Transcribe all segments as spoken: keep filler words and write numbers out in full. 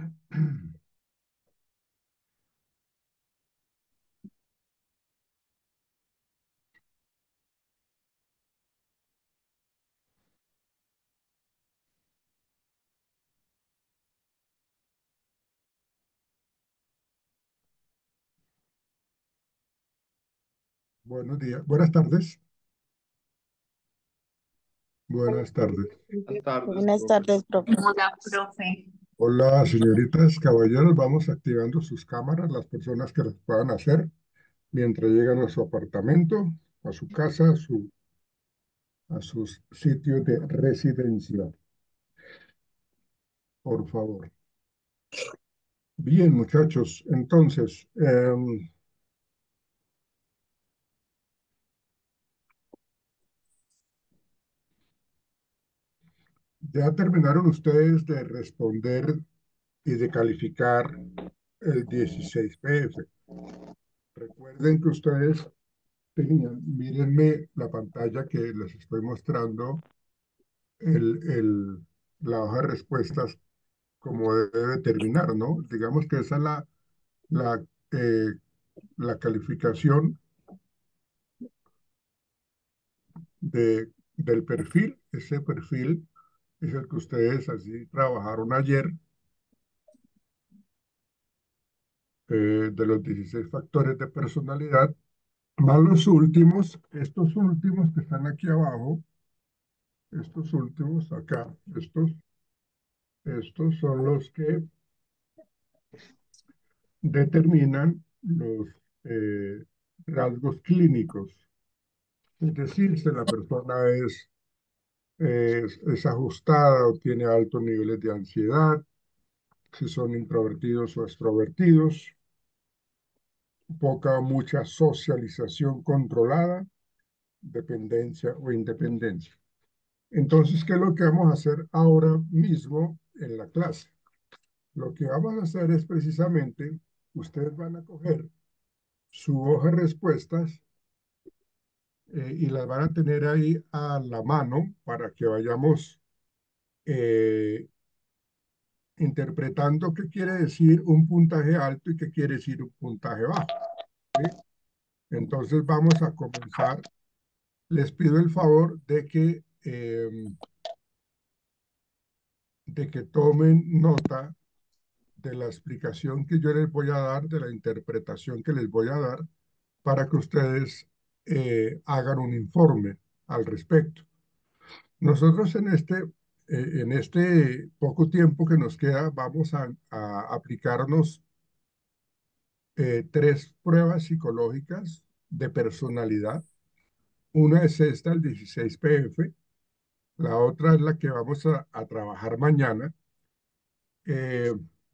Buenos días, buenas tardes, buenas tardes. Buenas tardes, Buenas profe. tardes, profe. Hola, profe. Hola, señoritas, caballeros, vamos activando sus cámaras, las personas que las puedan hacer mientras llegan a su apartamento, a su casa, a su, a sus sitios de residencia, por favor. Bien, muchachos, entonces, em, ya terminaron ustedes de responder y de calificar el dieciséis P F. Recuerden que ustedes tenían, mírenme la pantalla que les estoy mostrando, el, el, la hoja de respuestas como debe terminar, ¿no? Digamos que esa es la, la, eh, la calificación de, del perfil. Ese perfil es el que ustedes así trabajaron ayer, eh, de los dieciséis factores de personalidad, más los últimos, estos últimos que están aquí abajo, estos últimos acá, estos, estos son los que determinan los eh, rasgos clínicos. Es decir, si la persona es, es, es ajustada o tiene altos niveles de ansiedad, si son introvertidos o extrovertidos, poca o mucha socialización controlada, dependencia o independencia. Entonces, ¿qué es lo que vamos a hacer ahora mismo en la clase? Lo que vamos a hacer es precisamente, ustedes van a coger su hoja de respuestas eh, y las van a tener ahí a la mano para que vayamos eh, interpretando qué quiere decir un puntaje alto y qué quiere decir un puntaje bajo. ¿Sí? Entonces vamos a comenzar. Les pido el favor de que, eh, de que tomen nota de la explicación que yo les voy a dar, de la interpretación que les voy a dar, para que ustedes eh, hagan un informe al respecto. Nosotros en este, eh, en este poco tiempo que nos queda, vamos a, a aplicarnos eh, tres pruebas psicológicas de personalidad. Una es esta, el dieciséis P F. La otra es la que vamos a, a trabajar mañana. Eh,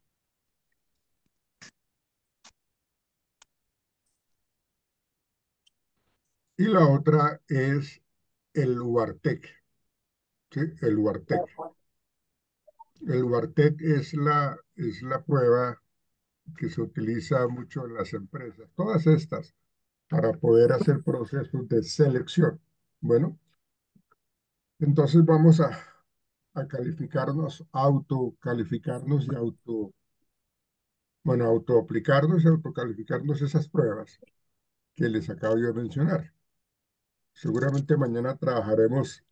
y la otra es el Uartec, ¿sí? El Uartec. El Uartec es la, es la prueba que se utiliza mucho en las empresas. Todas estas para poder hacer procesos de selección. Bueno, entonces vamos a, a calificarnos, autocalificarnos y auto, bueno, autoaplicarnos y autocalificarnos esas pruebas que les acabo de mencionar. Seguramente mañana trabajaremos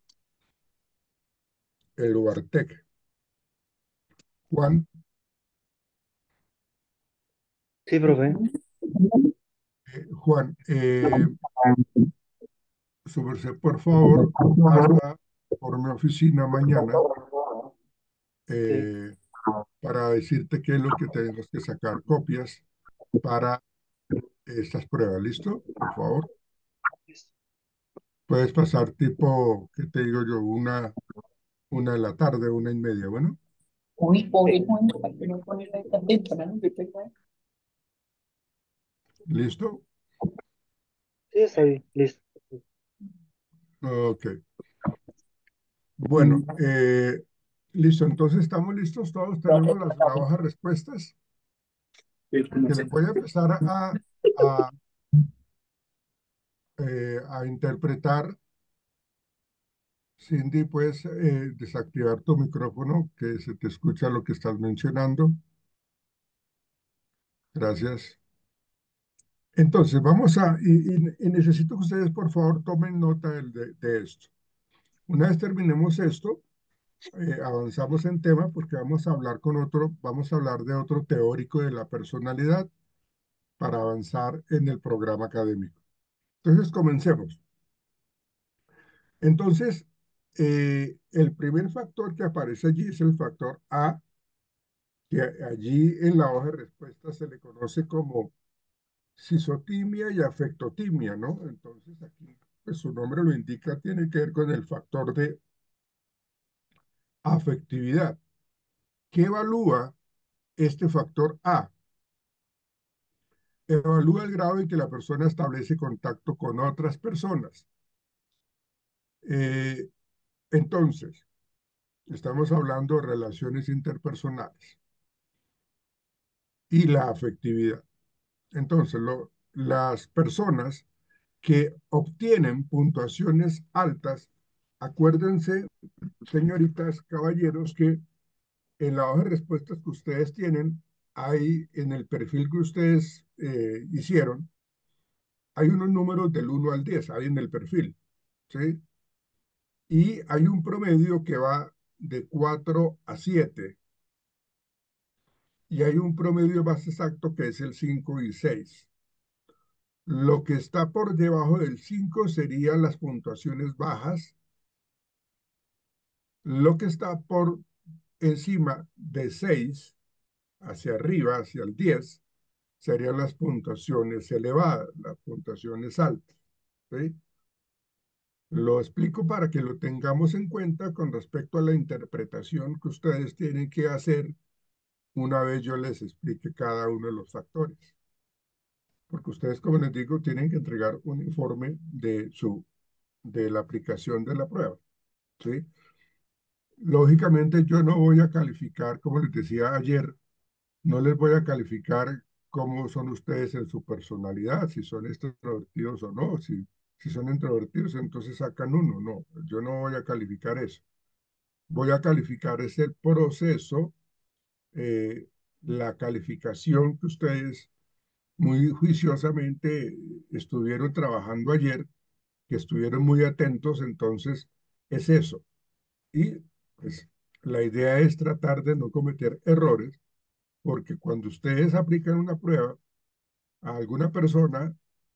el Uartec. Juan, Sí, profe. eh, Juan, eh, su merced, por favor, pasa por mi oficina mañana Sí. eh, para decirte qué es lo que tenemos que sacar copias para estas pruebas. ¿Listo? Por favor. Puedes pasar tipo, ¿qué te digo yo? Una, una de la tarde, una y media. Bueno, Uy, pobre Juan, ¿para qué no ponerla ahí tan temprano? Yo pensaba, ¿listo? Sí, está bien, listo. Ok. Bueno, eh, listo. Entonces estamos listos todos. Tenemos las, la hoja de respuestas que les voy a empezar a, a, eh, a interpretar. Cindy, puedes eh, desactivar tu micrófono, que se te escucha lo que estás mencionando. Gracias. Entonces, vamos a, y, y- y necesito que ustedes, por favor, tomen nota del- de, de esto. Una vez terminemos esto, eh, avanzamos en tema porque vamos a hablar con otro, vamos a hablar de otro teórico de la personalidad para avanzar en el programa académico. Entonces, comencemos. Entonces, eh, el primer factor que aparece allí es el factor A, que allí en la hoja de respuesta se le conoce como sisotimia y afectotimia, ¿no? Entonces, aquí, pues su nombre lo indica, tiene que ver con el factor de afectividad. ¿Qué evalúa este factor A? Evalúa el grado en que la persona establece contacto con otras personas. Eh, entonces, estamos hablando de relaciones interpersonales y la afectividad. Entonces, lo, las personas que obtienen puntuaciones altas, acuérdense, señoritas, caballeros, que en la hoja de respuestas que ustedes tienen, hay en el perfil que ustedes eh, hicieron, hay unos números del uno al diez, hay en el perfil, ¿sí? Y hay un promedio que va de cuatro a siete, y hay un promedio más exacto que es el cinco y seis. Lo que está por debajo del cinco serían las puntuaciones bajas. Lo que está por encima de seis, hacia arriba, hacia el diez, serían las puntuaciones elevadas, las puntuaciones altas, ¿sí? Lo explico para que lo tengamos en cuenta con respecto a la interpretación que ustedes tienen que hacer una vez yo les explique cada uno de los factores. Porque ustedes, como les digo, tienen que entregar un informe de, su, de la aplicación de la prueba, ¿sí? Lógicamente yo no voy a calificar, como les decía ayer, no les voy a calificar cómo son ustedes en su personalidad, si son extrovertidos o no, si, si son introvertidos, entonces sacan uno, no, yo no voy a calificar eso. Voy a calificar ese proceso, eh, la calificación que ustedes muy juiciosamente estuvieron trabajando ayer, que estuvieron muy atentos, entonces es eso. Y pues la idea es tratar de no cometer errores, porque cuando ustedes aplican una prueba a alguna persona,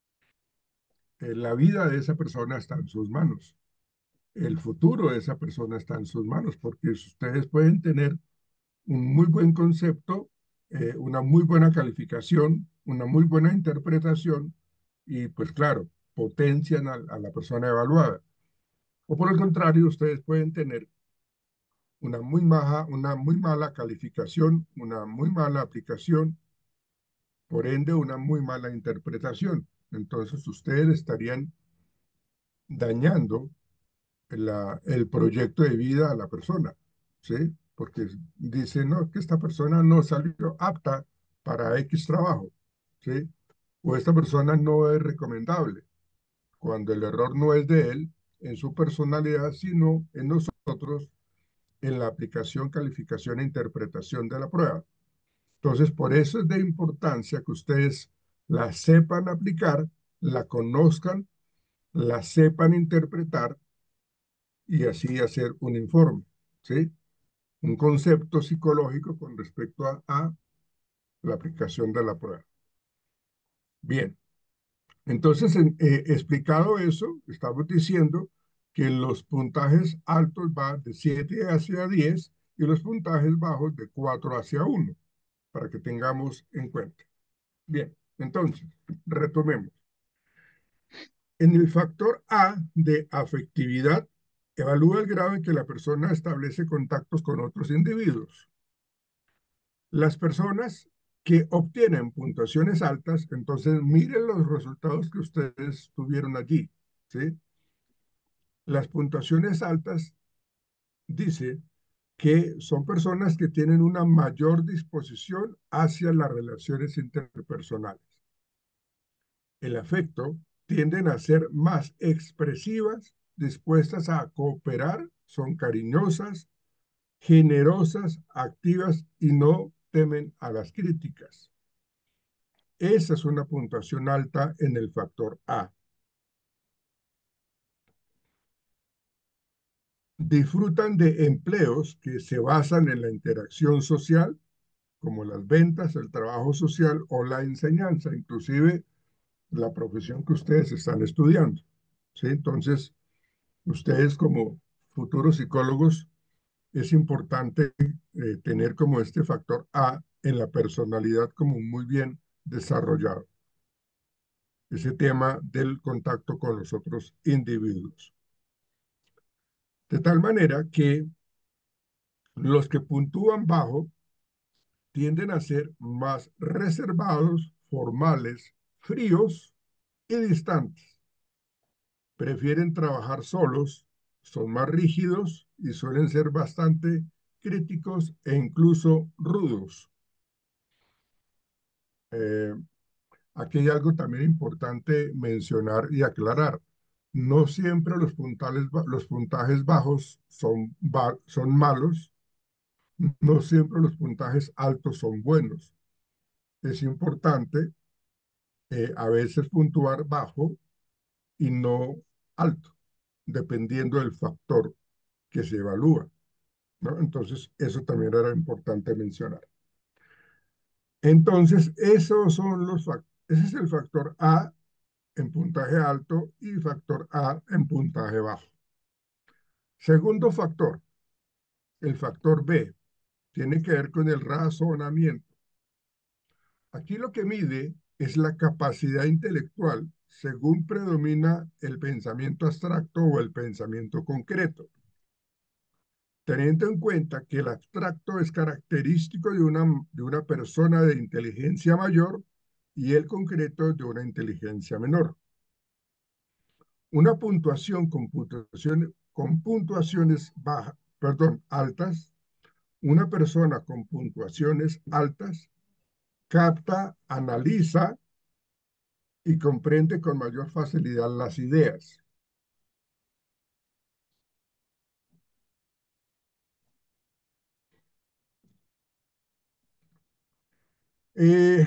eh, la vida de esa persona está en sus manos, el futuro de esa persona está en sus manos, porque ustedes pueden tener un muy buen concepto, eh, una muy buena calificación, una muy buena interpretación y pues claro, potencian a, a la persona evaluada. O por el contrario, ustedes pueden tener una muy, maja, una muy mala calificación, una muy mala aplicación, por ende una muy mala interpretación. Entonces ustedes estarían dañando la, el proyecto de vida a la persona, ¿sí? Porque dice, no, que esta persona no salió apta para X trabajo, ¿sí? O esta persona no es recomendable, cuando el error no es de él, en su personalidad, sino en nosotros, en la aplicación, calificación e interpretación de la prueba. Entonces, por eso es de importancia que ustedes la sepan aplicar, la conozcan, la sepan interpretar y así hacer un informe, ¿sí? Un concepto psicológico con respecto a, a la aplicación de la prueba. Bien, entonces, en, eh, explicado eso, estamos diciendo que los puntajes altos van de siete hacia diez y los puntajes bajos de cuatro hacia uno, para que tengamos en cuenta. Bien, entonces, retomemos. En el factor A de afectividad, evalúa el grado en que la persona establece contactos con otros individuos. Las personas que obtienen puntuaciones altas, entonces miren los resultados que ustedes tuvieron allí, ¿sí? Las puntuaciones altas dice que son personas que tienen una mayor disposición hacia las relaciones interpersonales. El afecto tienden a ser más expresivas, dispuestas a cooperar, son cariñosas, generosas, activas y no temen a las críticas. Esa es una puntuación alta en el factor A. Disfrutan de empleos que se basan en la interacción social, como las ventas, el trabajo social o la enseñanza, inclusive la profesión que ustedes están estudiando. ¿Sí? Entonces, ustedes como futuros psicólogos, es importante eh, tener como este factor A en la personalidad como muy bien desarrollado. Ese tema del contacto con los otros individuos. De tal manera que los que puntúan bajo tienden a ser más reservados, formales, fríos y distantes. Prefieren trabajar solos, son más rígidos y suelen ser bastante críticos e incluso rudos. Eh, Aquí hay algo también importante mencionar y aclarar. No siempre los puntales, los puntajes bajos son, son malos, no siempre los puntajes altos son buenos. Es importante eh, a veces puntuar bajo y no alto, dependiendo del factor que se evalúa, ¿no? Entonces, eso también era importante mencionar. Entonces, esos son los factores. Ese es el factor A en puntaje alto y factor A en puntaje bajo. Segundo factor, el factor B, tiene que ver con el razonamiento. Aquí lo que mide es la capacidad intelectual según predomina el pensamiento abstracto o el pensamiento concreto, teniendo en cuenta que el abstracto es característico de una, de una persona de inteligencia mayor y el concreto de una inteligencia menor. Una puntuación con, puntuación, con puntuaciones bajas, perdón, altas, una persona con puntuaciones altas capta, analiza y comprende con mayor facilidad las ideas. Eh,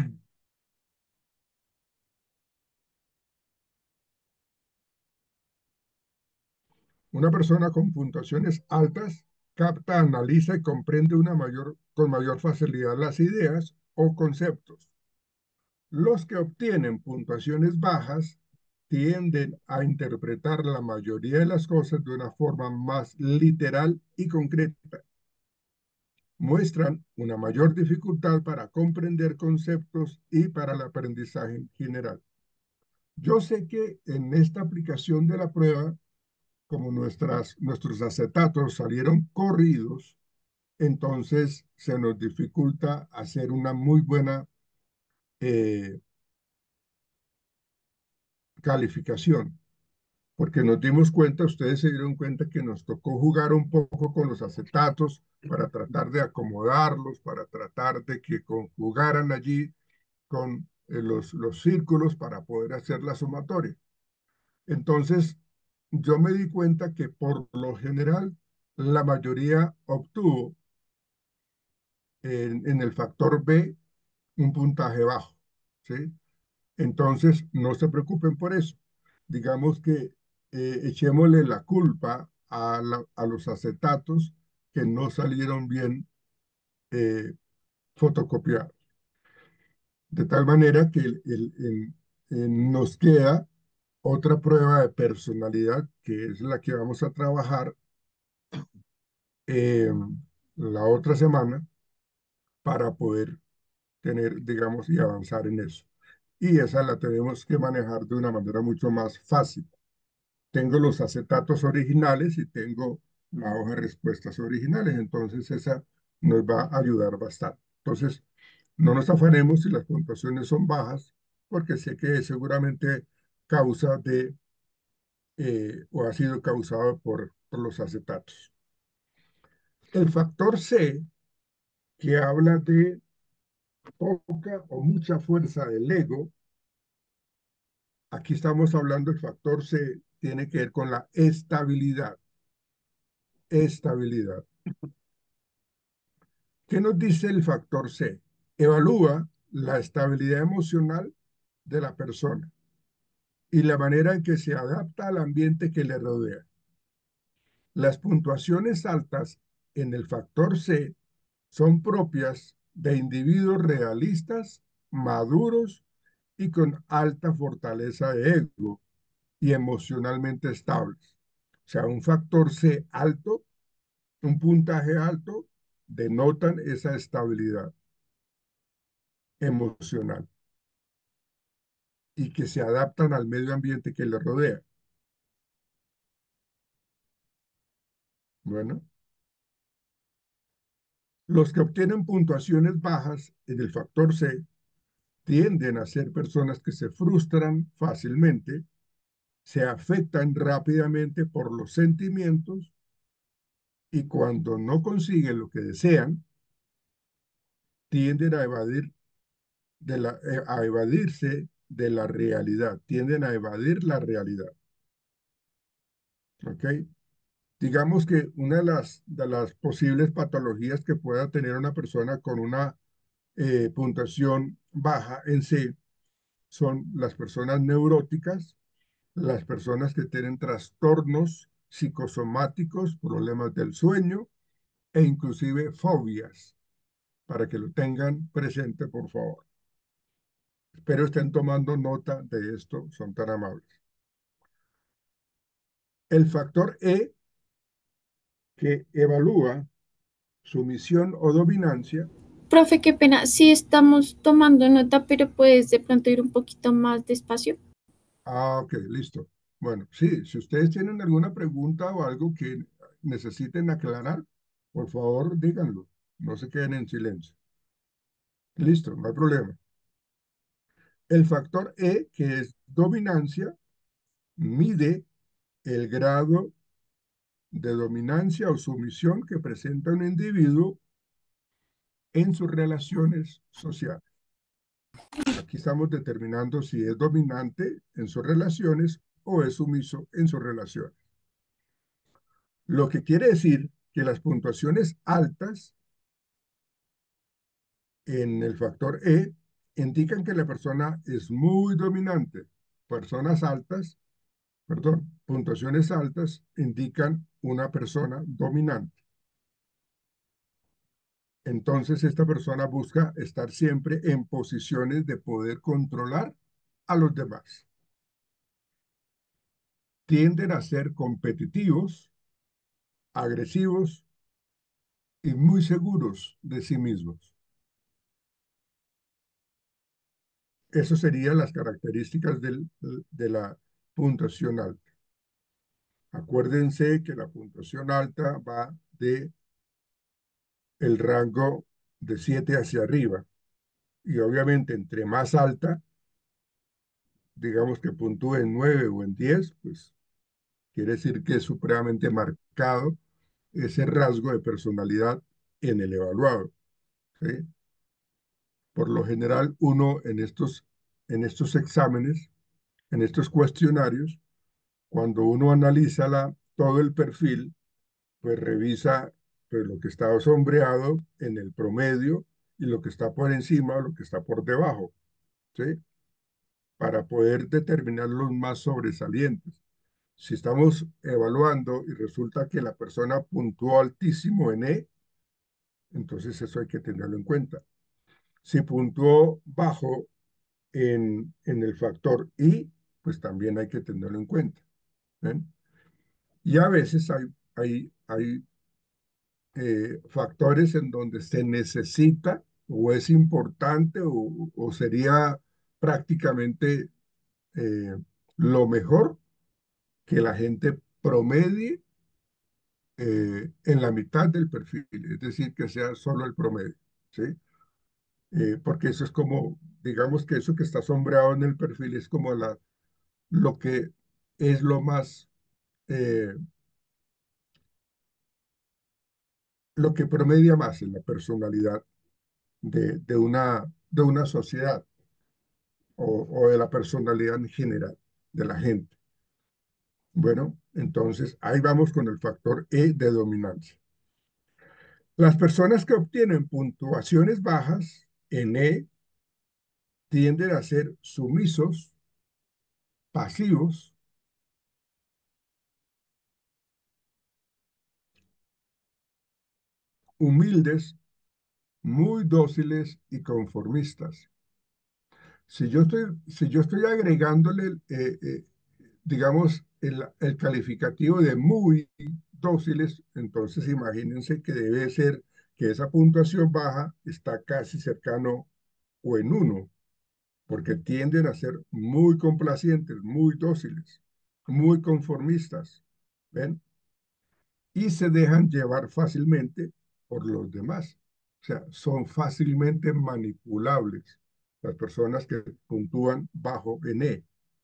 una persona con puntuaciones altas capta, analiza y comprende una mayor, con mayor facilidad las ideas o conceptos. Los que obtienen puntuaciones bajas tienden a interpretar la mayoría de las cosas de una forma más literal y concreta. Muestran una mayor dificultad para comprender conceptos y para el aprendizaje en general. Yo sé que en esta aplicación de la prueba, como nuestras, nuestros acetatos salieron corridos, entonces se nos dificulta hacer una muy buena eh, calificación, porque nos dimos cuenta, ustedes se dieron cuenta que nos tocó jugar un poco con los acetatos para tratar de acomodarlos, para tratar de que conjugaran allí con eh, los, los círculos para poder hacer la sumatoria. Entonces, yo me di cuenta que por lo general la mayoría obtuvo en, en el factor B un puntaje bajo, ¿sí? Entonces, no se preocupen por eso. Digamos que eh, echémosle la culpa a, la, a, los acetatos que no salieron bien eh, fotocopiados. De tal manera que el, el, el, el, nos queda otra prueba de personalidad, que es la que vamos a trabajar eh, la otra semana para poder tener, digamos, y avanzar en eso. Y esa la tenemos que manejar de una manera mucho más fácil. Tengo los acetatos originales y tengo la hoja de respuestas originales, entonces esa nos va a ayudar bastante. Entonces, no nos afanemos si las puntuaciones son bajas, porque sé que es seguramente causa de, eh, o ha sido causado por, por los acetatos. El factor C, que habla de poca o mucha fuerza del ego, aquí estamos hablando, el factor C tiene que ver con la estabilidad. Estabilidad. ¿Qué nos dice el factor C? Evalúa la estabilidad emocional de la persona y la manera en que se adapta al ambiente que le rodea. Las puntuaciones altas en el factor C son propias de individuos realistas, maduros y con alta fortaleza de ego y emocionalmente estables. O sea, un factor C alto, un puntaje alto, denotan esa estabilidad emocional y que se adaptan al medio ambiente que les rodea. Bueno, los que obtienen puntuaciones bajas en el factor C tienden a ser personas que se frustran fácilmente, se afectan rápidamente por los sentimientos y cuando no consiguen lo que desean, tienden a evadir de la, eh, a evadirse de la realidad, tienden a evadir la realidad. ¿Ok? Digamos que una de las, de las posibles patologías que pueda tener una persona con una eh, puntuación baja en C son las personas neuróticas, las personas que tienen trastornos psicosomáticos, problemas del sueño e inclusive fobias, para que lo tengan presente, por favor. Espero estén tomando nota de esto, son tan amables. El factor E, que evalúa sumisión o dominancia. Profe, qué pena. Sí estamos tomando nota, pero puedes de pronto ir un poquito más despacio. Ah, ok, listo. Bueno, sí, si ustedes tienen alguna pregunta o algo que necesiten aclarar, por favor, díganlo. No se queden en silencio. Listo, no hay problema. El factor E, que es dominancia, mide el grado de dominancia o sumisión que presenta un individuo en sus relaciones sociales. Aquí estamos determinando si es dominante en sus relaciones o es sumiso en sus relaciones. Lo que quiere decir que las puntuaciones altas en el factor E indican que la persona es muy dominante. Personas altas, perdón, puntuaciones altas indican una persona dominante. Entonces esta persona busca estar siempre en posiciones de poder controlar a los demás. Tienden a ser competitivos, agresivos y muy seguros de sí mismos. Esas serían las características del, de la puntuación alta. Acuérdense que la puntuación alta va de el rango de siete hacia arriba. Y obviamente entre más alta, digamos que puntúe en nueve o en diez, pues quiere decir que es supremamente marcado ese rasgo de personalidad en el evaluado. ¿Sí? Por lo general, uno en estos, en estos exámenes, en estos cuestionarios, cuando uno analiza la, todo el perfil, pues revisa pues, lo que está sombreado en el promedio y lo que está por encima o lo que está por debajo, ¿sí? Para poder determinar los más sobresalientes. Si estamos evaluando y resulta que la persona puntuó altísimo en E, entonces eso hay que tenerlo en cuenta. Si puntuó bajo en, en el factor I, pues también hay que tenerlo en cuenta. ¿Ven? Y a veces hay, hay, hay eh, factores en donde se necesita o es importante o, o sería prácticamente eh, lo mejor que la gente promedie eh, en la mitad del perfil, es decir, que sea solo el promedio, ¿sí? Eh, porque eso es como, digamos que eso que está sombreado en el perfil es como la, lo que es lo más, eh, lo que promedia más en la personalidad de, de una, de una sociedad o, o de la personalidad en general de la gente. Bueno, entonces ahí vamos con el factor E de dominancia. Las personas que obtienen puntuaciones bajas en E tienden a ser sumisos, pasivos, humildes, muy dóciles y conformistas. Si yo estoy, si yo estoy agregándole, eh, eh, digamos, el, el calificativo de muy dóciles, entonces imagínense que debe ser que esa puntuación baja está casi cercano o en uno, porque tienden a ser muy complacientes, muy dóciles, muy conformistas, ¿ven? Y se dejan llevar fácilmente por los demás. O sea, son fácilmente manipulables las personas que puntúan bajo en E.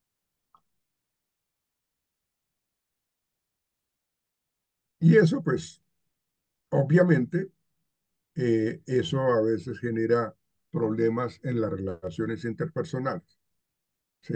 Y eso, pues, obviamente, eh, eso a veces genera problemas en las relaciones interpersonales, ¿sí?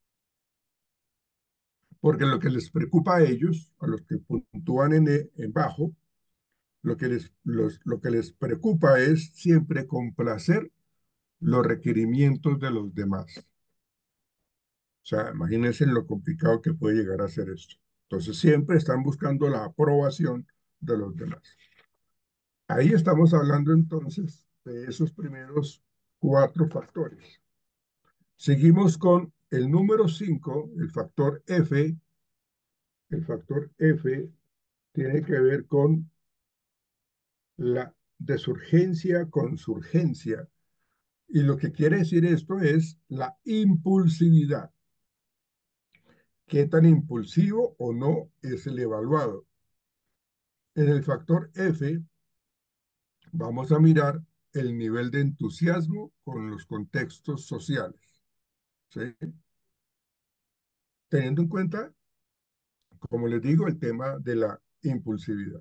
Porque lo que les preocupa a ellos, a los que puntúan en, E, en bajo, lo que les, los, lo que les preocupa es siempre complacer los requerimientos de los demás. O sea, imagínense lo complicado que puede llegar a ser esto. Entonces, siempre están buscando la aprobación de los demás. Ahí estamos hablando entonces de esos primeros cuatro factores. Seguimos con el número cinco, el factor F. El factor F tiene que ver con la desurgencia con surgencia. Y lo que quiere decir esto es la impulsividad. ¿Qué tan impulsivo o no es el evaluado? En el factor F vamos a mirar el nivel de entusiasmo con los contextos sociales, ¿sí? Teniendo en cuenta, como les digo, el tema de la impulsividad.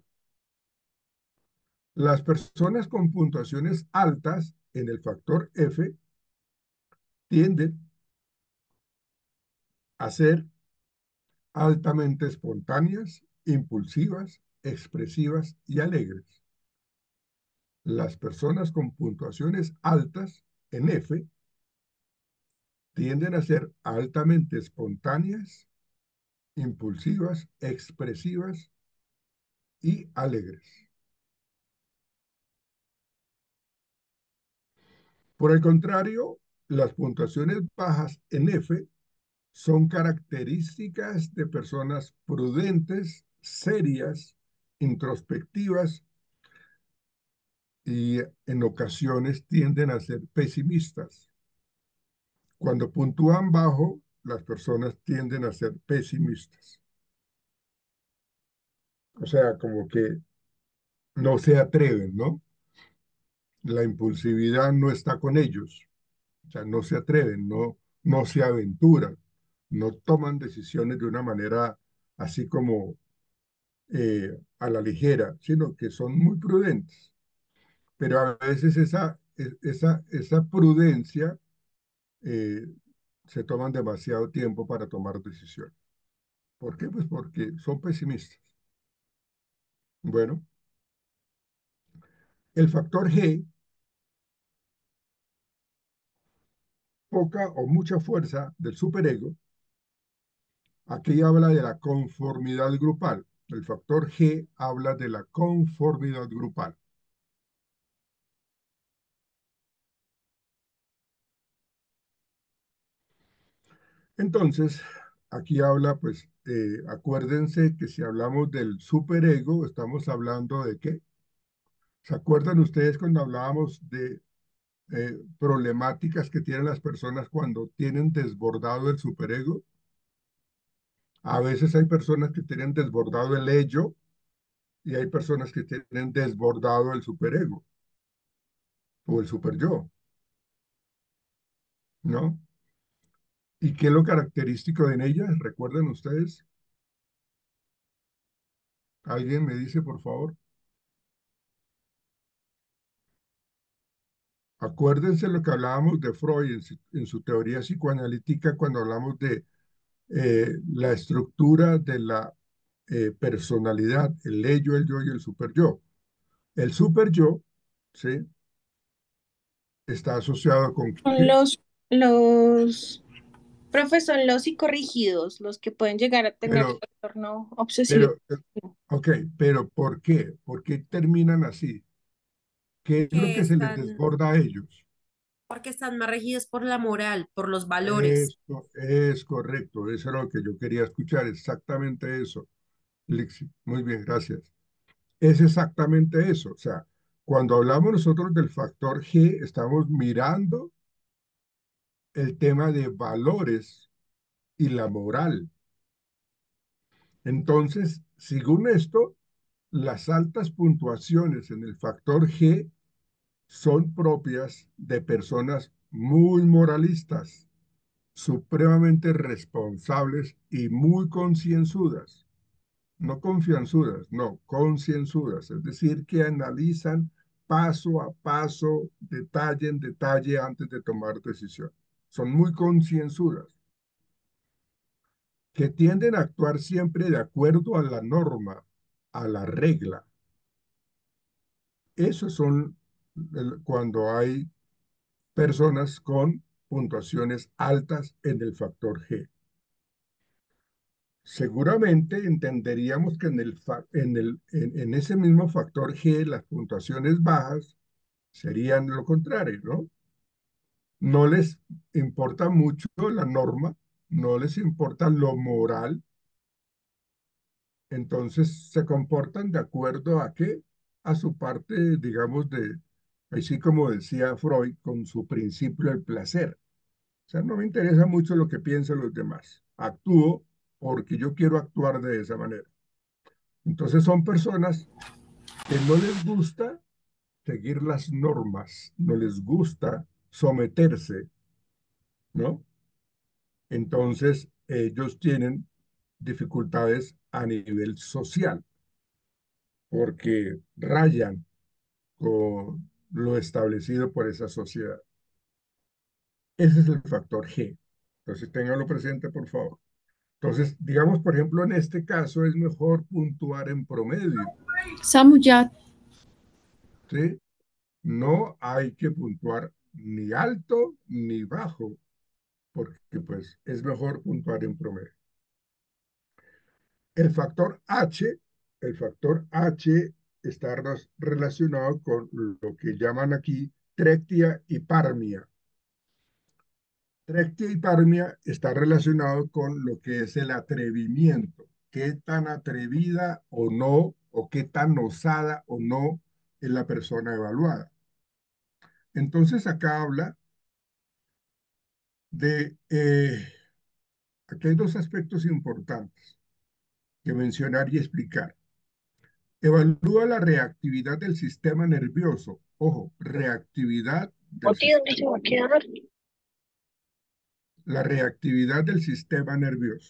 Las personas con puntuaciones altas en el factor F tienden a ser altamente espontáneas, impulsivas, expresivas y alegres. Las personas con puntuaciones altas en F tienden a ser altamente espontáneas, impulsivas, expresivas y alegres. Por el contrario, las puntuaciones bajas en F son características de personas prudentes, serias, introspectivas y en ocasiones tienden a ser pesimistas. Cuando puntúan bajo, las personas tienden a ser pesimistas. O sea, como que no se atreven, ¿no? La impulsividad no está con ellos. O sea, no se atreven, no, no se aventuran, no toman decisiones de una manera así como eh, a la ligera, sino que son muy prudentes. Pero a veces esa, e- esa, esa prudencia eh, se toman demasiado tiempo para tomar decisiones. ¿Por qué? Pues porque son pesimistas. Bueno, el factor G, poca o mucha fuerza del superego, aquí habla de la conformidad grupal. El factor G habla de la conformidad grupal. Entonces, aquí habla, pues, eh, acuérdense que si hablamos del superego, estamos hablando de qué. ¿Se acuerdan ustedes cuando hablábamos de eh, problemáticas que tienen las personas cuando tienen desbordado el superego? A veces hay personas que tienen desbordado el ello y hay personas que tienen desbordado el superego o el superyo, ¿no? ¿Y qué es lo característico en ellas? ¿Recuerdan ustedes? ¿Alguien me dice, por favor? Acuérdense lo que hablábamos de Freud en su, en su teoría psicoanalítica cuando hablamos de eh, la estructura de la eh, personalidad, el ello, el yo y el superyo. El superyo, ¿sí? Está asociado con Con qué? los Los profesores, los psicorrígidos, los que pueden llegar a tener Pero, trastorno obsesivo. pero, eh, ok, pero ¿por qué? ¿Por qué terminan así? ¿Qué es lo que que se les están, desborda a ellos? porque están más regidos por la moral, por los valores. Esto es correcto, eso era lo que yo quería escuchar, exactamente eso, Lixi. Muy bien, gracias. Es exactamente eso, o sea, cuando hablamos nosotros del factor G, estamos mirando el tema de valores y la moral. Entonces, según esto, las altas puntuaciones en el factor G son propias de personas muy moralistas, supremamente responsables y muy concienzudas. No confianzudas, no, concienzudas, es decir, que analizan paso a paso, detalle en detalle antes de tomar decisión. Son muy concienzudas, que tienden a actuar siempre de acuerdo a la norma, a la regla. Esos son el- cuando hay personas con puntuaciones altas en el factor G. Seguramente entenderíamos que en, el fa- en, el, en, en ese mismo factor G las puntuaciones bajas serían lo contrario, ¿no? No les importa mucho la norma, no les importa lo moral, entonces se comportan de acuerdo a qué, a su parte, digamos, de, así como decía Freud, con su principio del placer. O sea, no me interesa mucho lo que piensan los demás. Actúo porque yo quiero actuar de esa manera. Entonces son personas que no les gusta seguir las normas, no les gusta someterse, ¿no? Entonces ellos tienen dificultades a nivel social porque rayan con lo establecido por esa sociedad. Ese es el factor G. Entonces, ténganlo presente, por favor. Entonces, digamos, por ejemplo, en este caso es mejor puntuar en promedio, Samuyat, ¿sí? No hay que puntuar ni alto ni bajo, porque pues es mejor puntuar en promedio. El factor H, el factor H está relacionado con lo que llaman aquí trectia y parmia. Trectia y parmia está relacionado con lo que es el atrevimiento. Qué tan atrevida o no, o qué tan osada o no es la persona evaluada. Entonces acá habla de, eh, aquí hay dos aspectos importantes que mencionar y explicar. Evalúa la reactividad del sistema nervioso. Ojo, reactividad del ¿Oti dónde sistema, se va a quedar? la reactividad del sistema nervioso.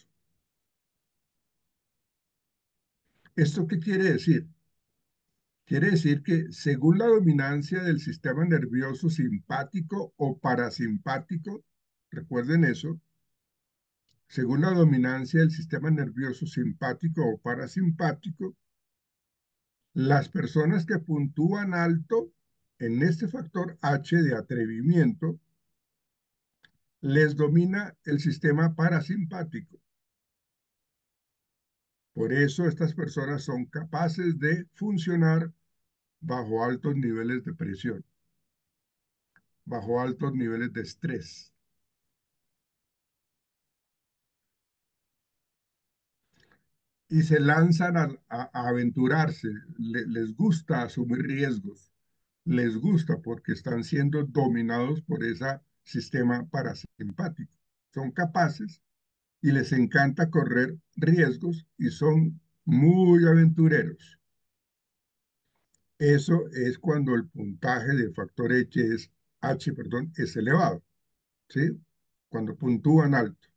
¿Esto qué quiere decir? Quiere decir que según la dominancia del sistema nervioso simpático o parasimpático, recuerden eso, según la dominancia del sistema nervioso simpático o parasimpático, las personas que puntúan alto en este factor H de atrevimiento, les domina el sistema parasimpático. Por eso estas personas son capaces de funcionar bajo altos niveles de presión, bajo altos niveles de estrés. Y se lanzan a, a, a aventurarse, Le, les gusta asumir riesgos, les gusta porque están siendo dominados por ese sistema parasimpático. Son capaces y les encanta correr riesgos y son muy aventureros. Eso es cuando el puntaje de factor H es, H, perdón, es elevado, ¿sí? Cuando puntúan alto.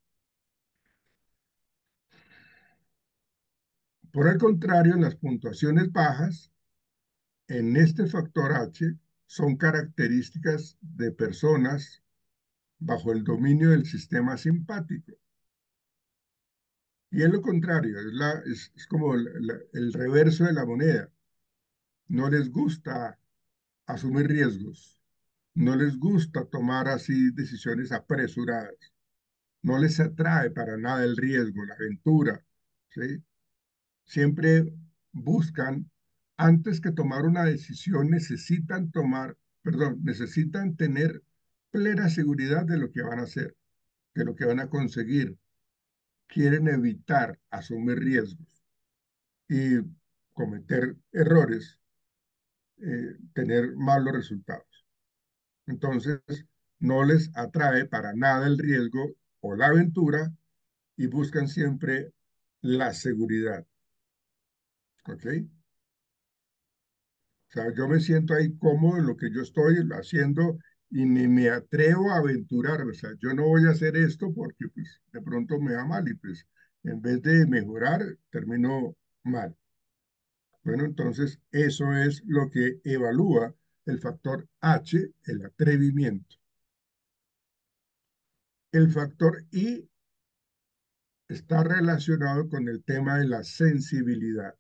Por el contrario, en las puntuaciones bajas, en este factor H, son características de personas bajo el dominio del sistema simpático. Y es lo contrario, es, la, es, es como la, la, el reverso de la moneda. No les gusta asumir riesgos, no les gusta tomar así decisiones apresuradas, no les atrae para nada el riesgo, la aventura, ¿sí? Siempre buscan, antes que tomar una decisión, necesitan tomar, perdón, necesitan tener plena seguridad de lo que van a hacer, de lo que van a conseguir. Quieren evitar asumir riesgos y cometer errores, eh, tener malos resultados. Entonces, no les atrae para nada el riesgo o la aventura y buscan siempre la seguridad. ¿Ok? O sea, yo me siento ahí cómodo en lo que yo estoy haciendo y ni me atrevo a aventurarme. O sea, yo no voy a hacer esto porque pues de pronto me va mal y pues en vez de mejorar, termino mal. Bueno, entonces eso es lo que evalúa el factor H, el atrevimiento. El factor I está relacionado con el tema de la sensibilidad.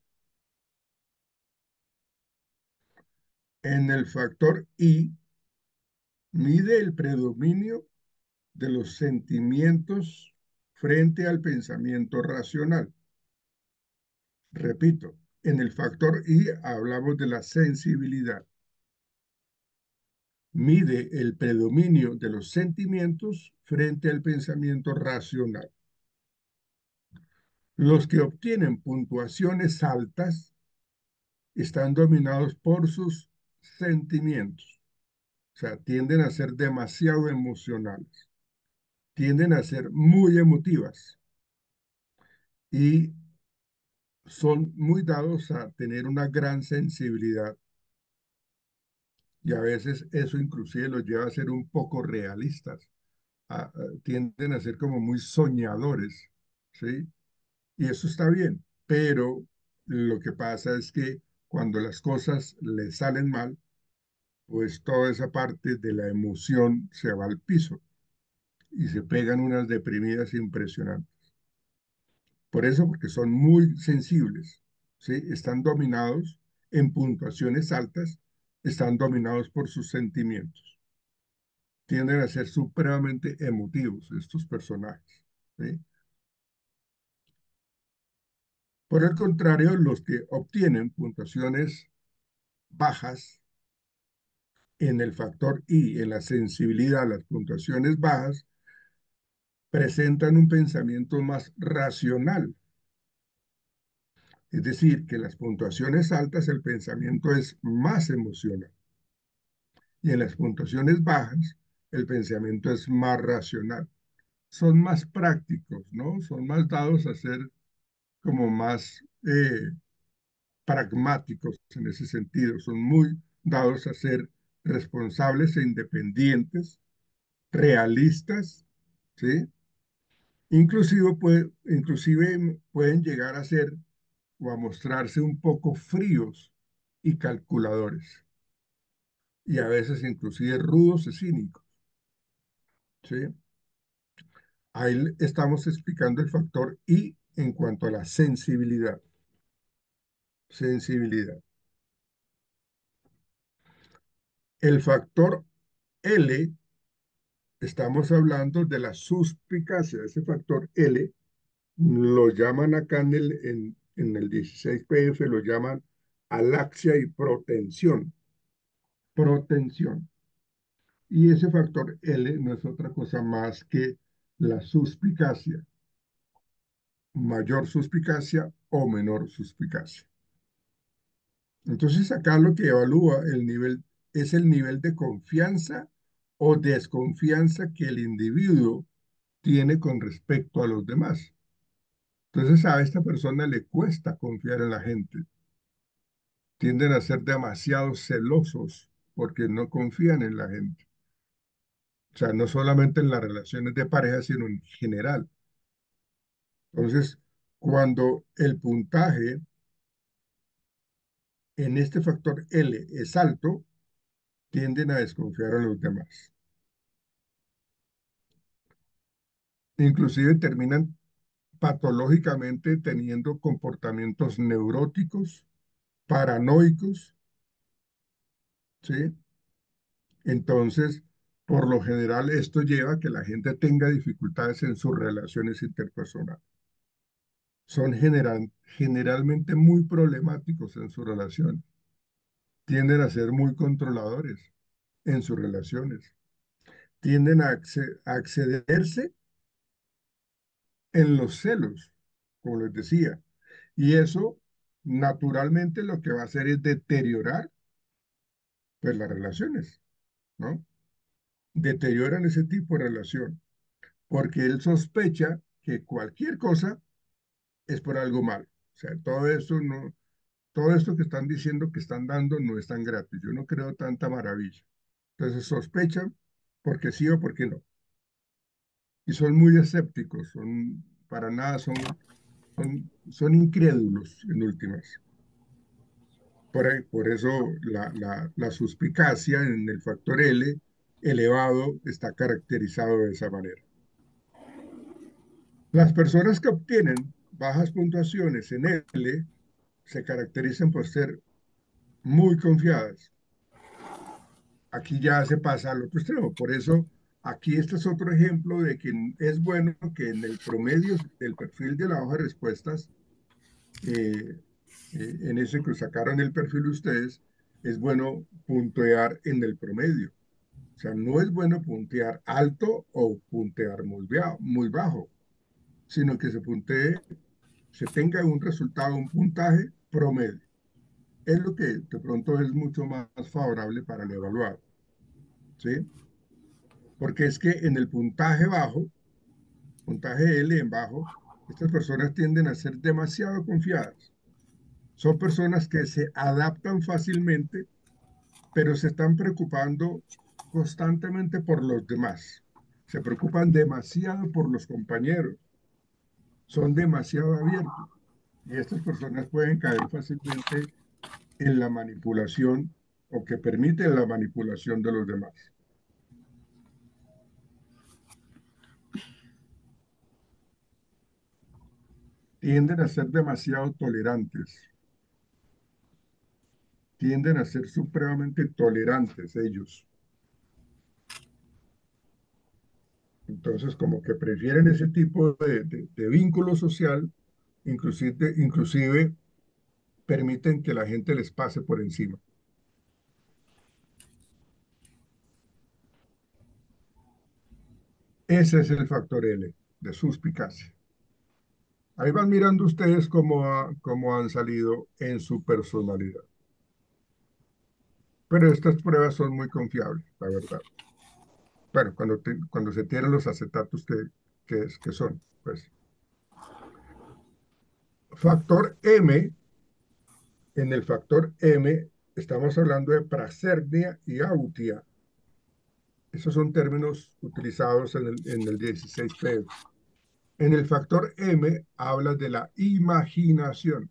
En el factor I mide el predominio de los sentimientos frente al pensamiento racional. Repito, en el factor I hablamos de la sensibilidad. Mide el predominio de los sentimientos frente al pensamiento racional. Los que obtienen puntuaciones altas están dominados por sus sentimientos. O sea, tienden a ser demasiado emocionales, tienden a ser muy emotivas y son muy dados a tener una gran sensibilidad y a veces eso inclusive los lleva a ser un poco realistas, a- a- tienden a ser como muy soñadores, ¿sí? Y eso está bien, pero lo que pasa es que cuando las cosas les salen mal, pues toda esa parte de la emoción se va al piso y se pegan unas deprimidas impresionantes. Por eso, porque son muy sensibles, ¿sí? Están dominados en puntuaciones altas, están dominados por sus sentimientos. Tienden a ser supremamente emotivos estos personajes, ¿sí? Por el contrario, los que obtienen puntuaciones bajas en el factor I, en la sensibilidad, las puntuaciones bajas, presentan un pensamiento más racional. Es decir, que las puntuaciones altas el pensamiento es más emocional y en las puntuaciones bajas el pensamiento es más racional. Son más prácticos, ¿no? Son más dados a ser como más eh, pragmáticos en ese sentido. Son muy dados a ser responsables e independientes, realistas, ¿sí? Inclusive, puede, inclusive pueden llegar a ser o a mostrarse un poco fríos y calculadores, y a veces inclusive rudos y cínicos, ¿sí? Ahí estamos explicando el factor I en cuanto a la sensibilidad. Sensibilidad. El factor L, estamos hablando de la suspicacia. Ese factor L lo llaman acá en el, en, en el dieciséis P F, lo llaman alaxia y protensión. Protensión. Y ese factor L no es otra cosa más que la suspicacia, mayor suspicacia o menor suspicacia. Entonces acá lo que evalúa el nivel es el nivel de confianza o desconfianza que el individuo tiene con respecto a los demás. Entonces a esta persona le cuesta confiar en la gente. Tienden a ser demasiado celosos porque no confían en la gente. O sea, no solamente en las relaciones de pareja, sino en general. Entonces, cuando el puntaje en este factor L es alto, tienden a desconfiar a los demás. Inclusive terminan patológicamente teniendo comportamientos neuróticos, paranoicos, ¿sí? Entonces, por lo general, esto lleva a que la gente tenga dificultades en sus relaciones interpersonales. Son general, generalmente muy problemáticos en sus relaciones. Tienden a ser muy controladores en sus relaciones. Tienden a, acce- a excederse en los celos, como les decía. Y eso, naturalmente, lo que va a hacer es deteriorar, pues, las relaciones, ¿no? Deterioran ese tipo de relación, porque él sospecha que cualquier cosa es por algo malo. O sea, todo eso no, todo esto que están diciendo que están dando no es tan gratis. Yo no creo tanta maravilla. Entonces sospechan porque sí o porque no. Y son muy escépticos, son, para nada son, son, son incrédulos en últimas. Por, ahí- por eso la, la, la suspicacia en el factor L elevado está caracterizado de esa manera. Las personas que obtienen bajas puntuaciones en L se caracterizan por ser muy confiadas. Aquí ya se pasa al otro extremo. Por eso, aquí este es otro ejemplo de que es bueno que en el promedio del perfil de la hoja de respuestas, eh, eh, en ese que sacaron el perfil ustedes, es bueno puntear en el promedio. O sea, no es bueno puntear alto o puntear muy, bia- muy bajo, sino que se puntee, se tenga un resultado, un puntaje promedio. Es lo que de pronto es mucho más favorable para el evaluado, ¿sí? Porque es que en el puntaje bajo, puntaje L en bajo, estas personas tienden a ser demasiado confiadas. Son personas que se adaptan fácilmente, pero se están preocupando constantemente por los demás. Se preocupan demasiado por los compañeros. Son demasiado abiertos. Y estas personas pueden caer fácilmente en la manipulación o que permiten la manipulación de los demás. Tienden a ser demasiado tolerantes. Tienden a ser supremamente tolerantes ellos. Entonces, como que prefieren ese tipo de, de, de vínculo social, inclusive, inclusive permiten que la gente les pase por encima. Ese es el factor L de suspicacia. Ahí van mirando ustedes cómo, ha- cómo han salido en su personalidad. Pero estas pruebas son muy confiables, la verdad. Bueno, cuando, te- cuando se tienen los acetatos que, que, es- que son, pues. Factor M, en el factor M estamos hablando de prasernia y autia. Esos son términos utilizados en el, en el dieciséis P. En el factor M habla de la imaginación.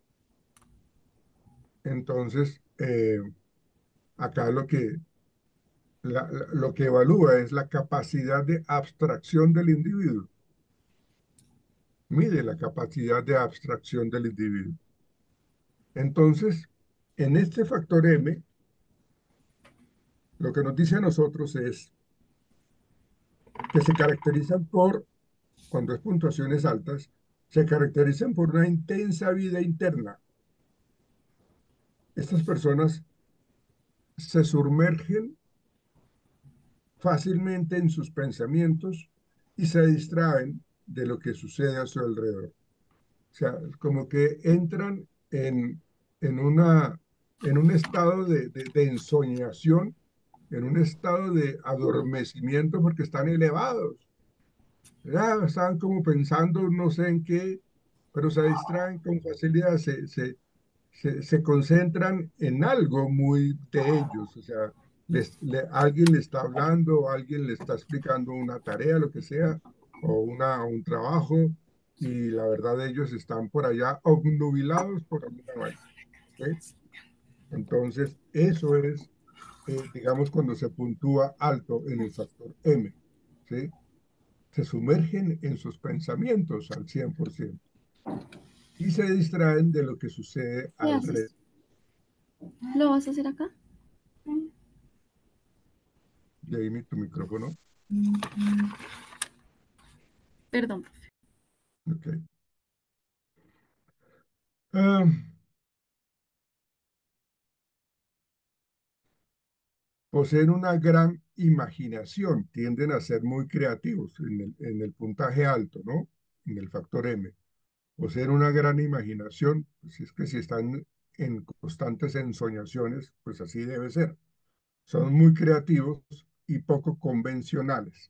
Entonces, eh, acá lo que, la- la- lo que evalúa es la capacidad de abstracción del individuo. Mide la capacidad de abstracción del individuo. Entonces, en este factor M, lo que nos dice a nosotros es que se caracterizan por, cuando es puntuaciones altas, se caracterizan por una intensa vida interna. Estas personas se sumergen fácilmente en sus pensamientos y se distraen de lo que sucede a su alrededor. O sea, como que entran en, en, una, en un estado de, de, de ensoñación, en un estado de adormecimiento porque están elevados. Ya están como pensando no sé en qué, pero se distraen con facilidad, se, se, se, se concentran en algo muy de ellos, o sea, les, le, alguien le está hablando, alguien le está explicando una tarea, lo que sea, o una, un trabajo, y la verdad ellos están por allá obnubilados por alguna vaina, ¿sí? Entonces, eso es, eh, digamos, cuando se puntúa alto en el factor M, ¿sí? Se sumergen en sus pensamientos al cien por ciento y se distraen de lo que sucede ¿Qué alrededor. haces? ¿Lo vas a hacer acá? Jamie, tu micrófono. Perdón. Ok. Ah, poseen una gran imaginación, tienden a ser muy creativos en el, en el puntaje alto, ¿no? En el factor M. Poseen una gran imaginación, pues es que si están en constantes ensoñaciones, pues así debe ser. Son muy creativos y poco convencionales.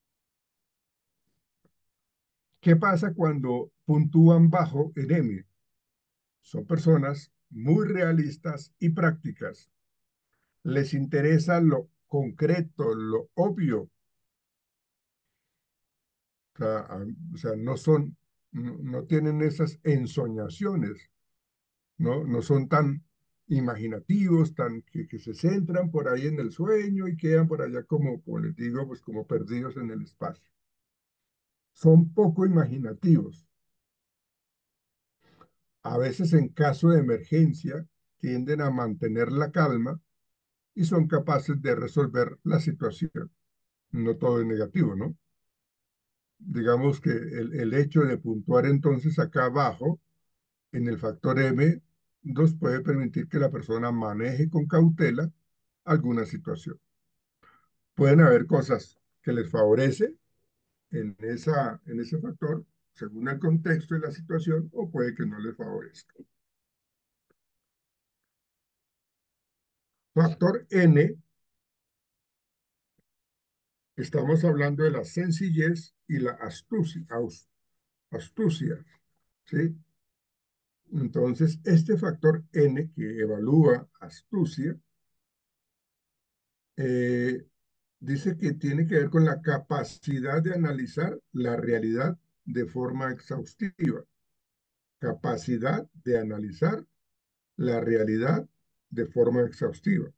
¿Qué pasa cuando puntúan bajo en M? Son personas muy realistas y prácticas. Les interesa lo concreto, lo obvio. O sea, a- o sea, no son, no, no tienen esas ensoñaciones, ¿no? No son tan imaginativos, tan que, que se centran por ahí en el sueño y quedan por allá como, como les digo, pues como perdidos en el espacio. Son poco imaginativos. A veces en caso de emergencia tienden a mantener la calma y son capaces de resolver la situación. No todo es negativo, ¿no? Digamos que el, el hecho de puntuar entonces acá abajo en el factor M nos puede permitir que la persona maneje con cautela alguna situación. Pueden haber cosas que les favorece en, esa, en ese factor según el contexto y la situación, o puede que no les favorezca. Factor N, estamos hablando de la sencillez y la astucia, astucia, ¿sí? Entonces, este factor N que evalúa astucia, eh, dice que tiene que ver con la capacidad de analizar la realidad de forma exhaustiva. Capacidad de analizar la realidad de forma exhaustiva.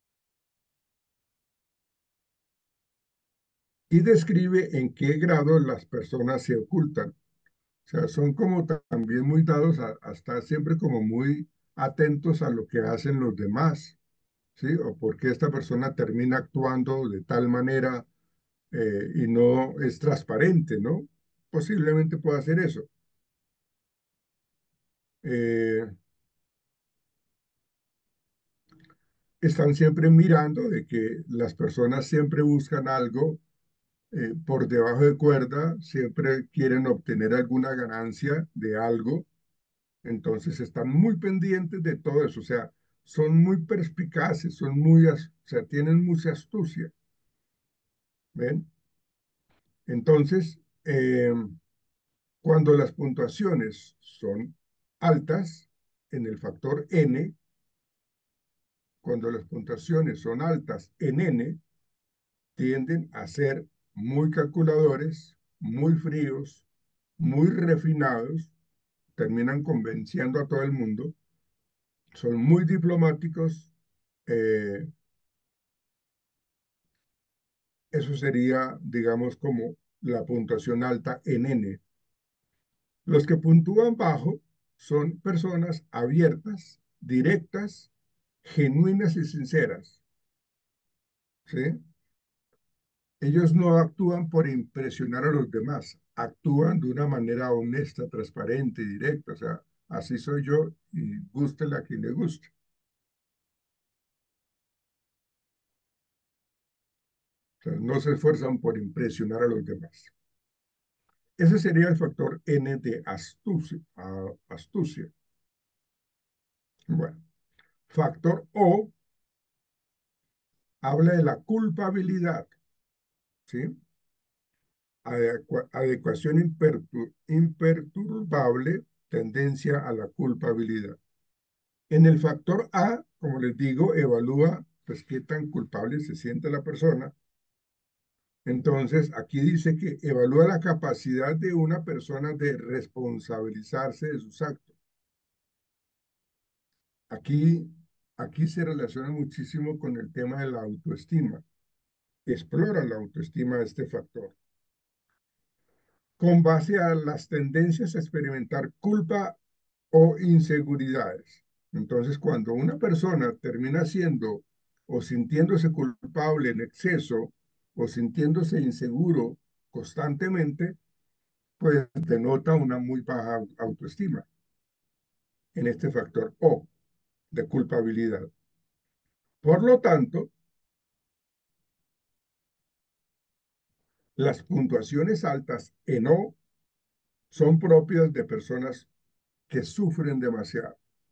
Y describe en qué grado las personas se ocultan. O sea, son como también muy dados a, a estar siempre como muy atentos a lo que hacen los demás, ¿sí? O por qué esta persona termina actuando de tal manera eh, y no es transparente, ¿no? Posiblemente pueda hacer eso. Eh, están siempre mirando de que las personas siempre buscan algo eh, por debajo de cuerda, siempre quieren obtener alguna ganancia de algo, entonces están muy pendientes de todo eso, o sea, son muy perspicaces, son muy, o sea, tienen mucha astucia, ¿ven? Entonces, eh, cuando las puntuaciones son altas en el factor N, cuando las puntuaciones son altas en N, tienden a ser muy calculadores, muy fríos, muy refinados, terminan convenciendo a todo el mundo, son muy diplomáticos. eh, Eso sería, digamos, como la puntuación alta en N. Los que puntúan bajo son personas abiertas, directas, genuinas y sinceras, ¿sí? Ellos no actúan por impresionar a los demás, actúan de una manera honesta, transparente y directa. O sea, así soy yo y gústele a quien le guste. O sea, no se esfuerzan por impresionar a los demás. Ese sería el factor N de astucia. astucia. Bueno, factor O habla de la culpabilidad, ¿sí? Adecua- adecuación impertu- imperturbable, tendencia a la culpabilidad. En el factor A, como les digo, evalúa pues qué tan culpable se siente la persona. Entonces, aquí dice que evalúa la capacidad de una persona de responsabilizarse de sus actos. Aquí, aquí se relaciona muchísimo con el tema de la autoestima. Explora la autoestima de este factor. Con base a las tendencias a experimentar culpa o inseguridades. Entonces, cuando una persona termina siendo o sintiéndose culpable en exceso o sintiéndose inseguro constantemente, pues denota una muy baja autoestima en este factor O de culpabilidad. Por lo tanto, las puntuaciones altas en O son propias de personas que sufren demasiado,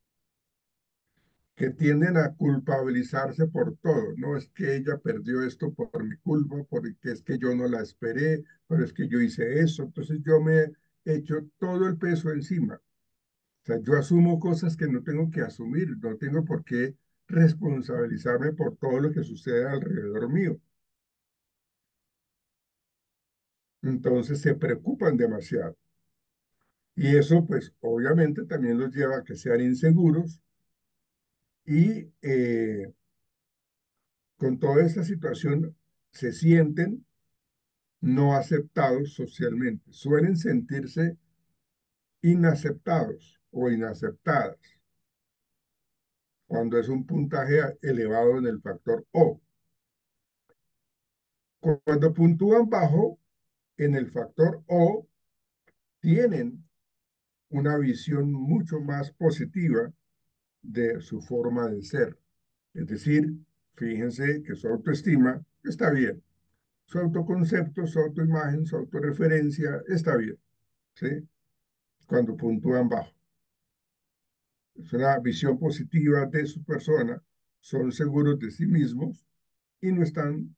que tienden a culpabilizarse por todo. No es que ella perdió esto por mi culpa, porque es que yo no la esperé, pero es que yo hice eso, entonces yo me he hecho todo el peso encima. O sea, yo asumo cosas que no tengo que asumir, no tengo por qué responsabilizarme por todo lo que sucede alrededor mío. Entonces se preocupan demasiado. Y eso, pues, obviamente también los lleva a que sean inseguros y eh, con toda esta situación se sienten no aceptados socialmente. Suelen sentirse inaceptados o inaceptadas cuando es un puntaje elevado en el factor O. Cuando puntúan bajo en el factor O, tienen una visión mucho más positiva de su forma de ser. Es decir, fíjense que su autoestima está bien. Su autoconcepto, su autoimagen, su autorreferencia está bien, ¿sí? Cuando puntúan bajo. Es una visión positiva de su persona, son seguros de sí mismos y no están,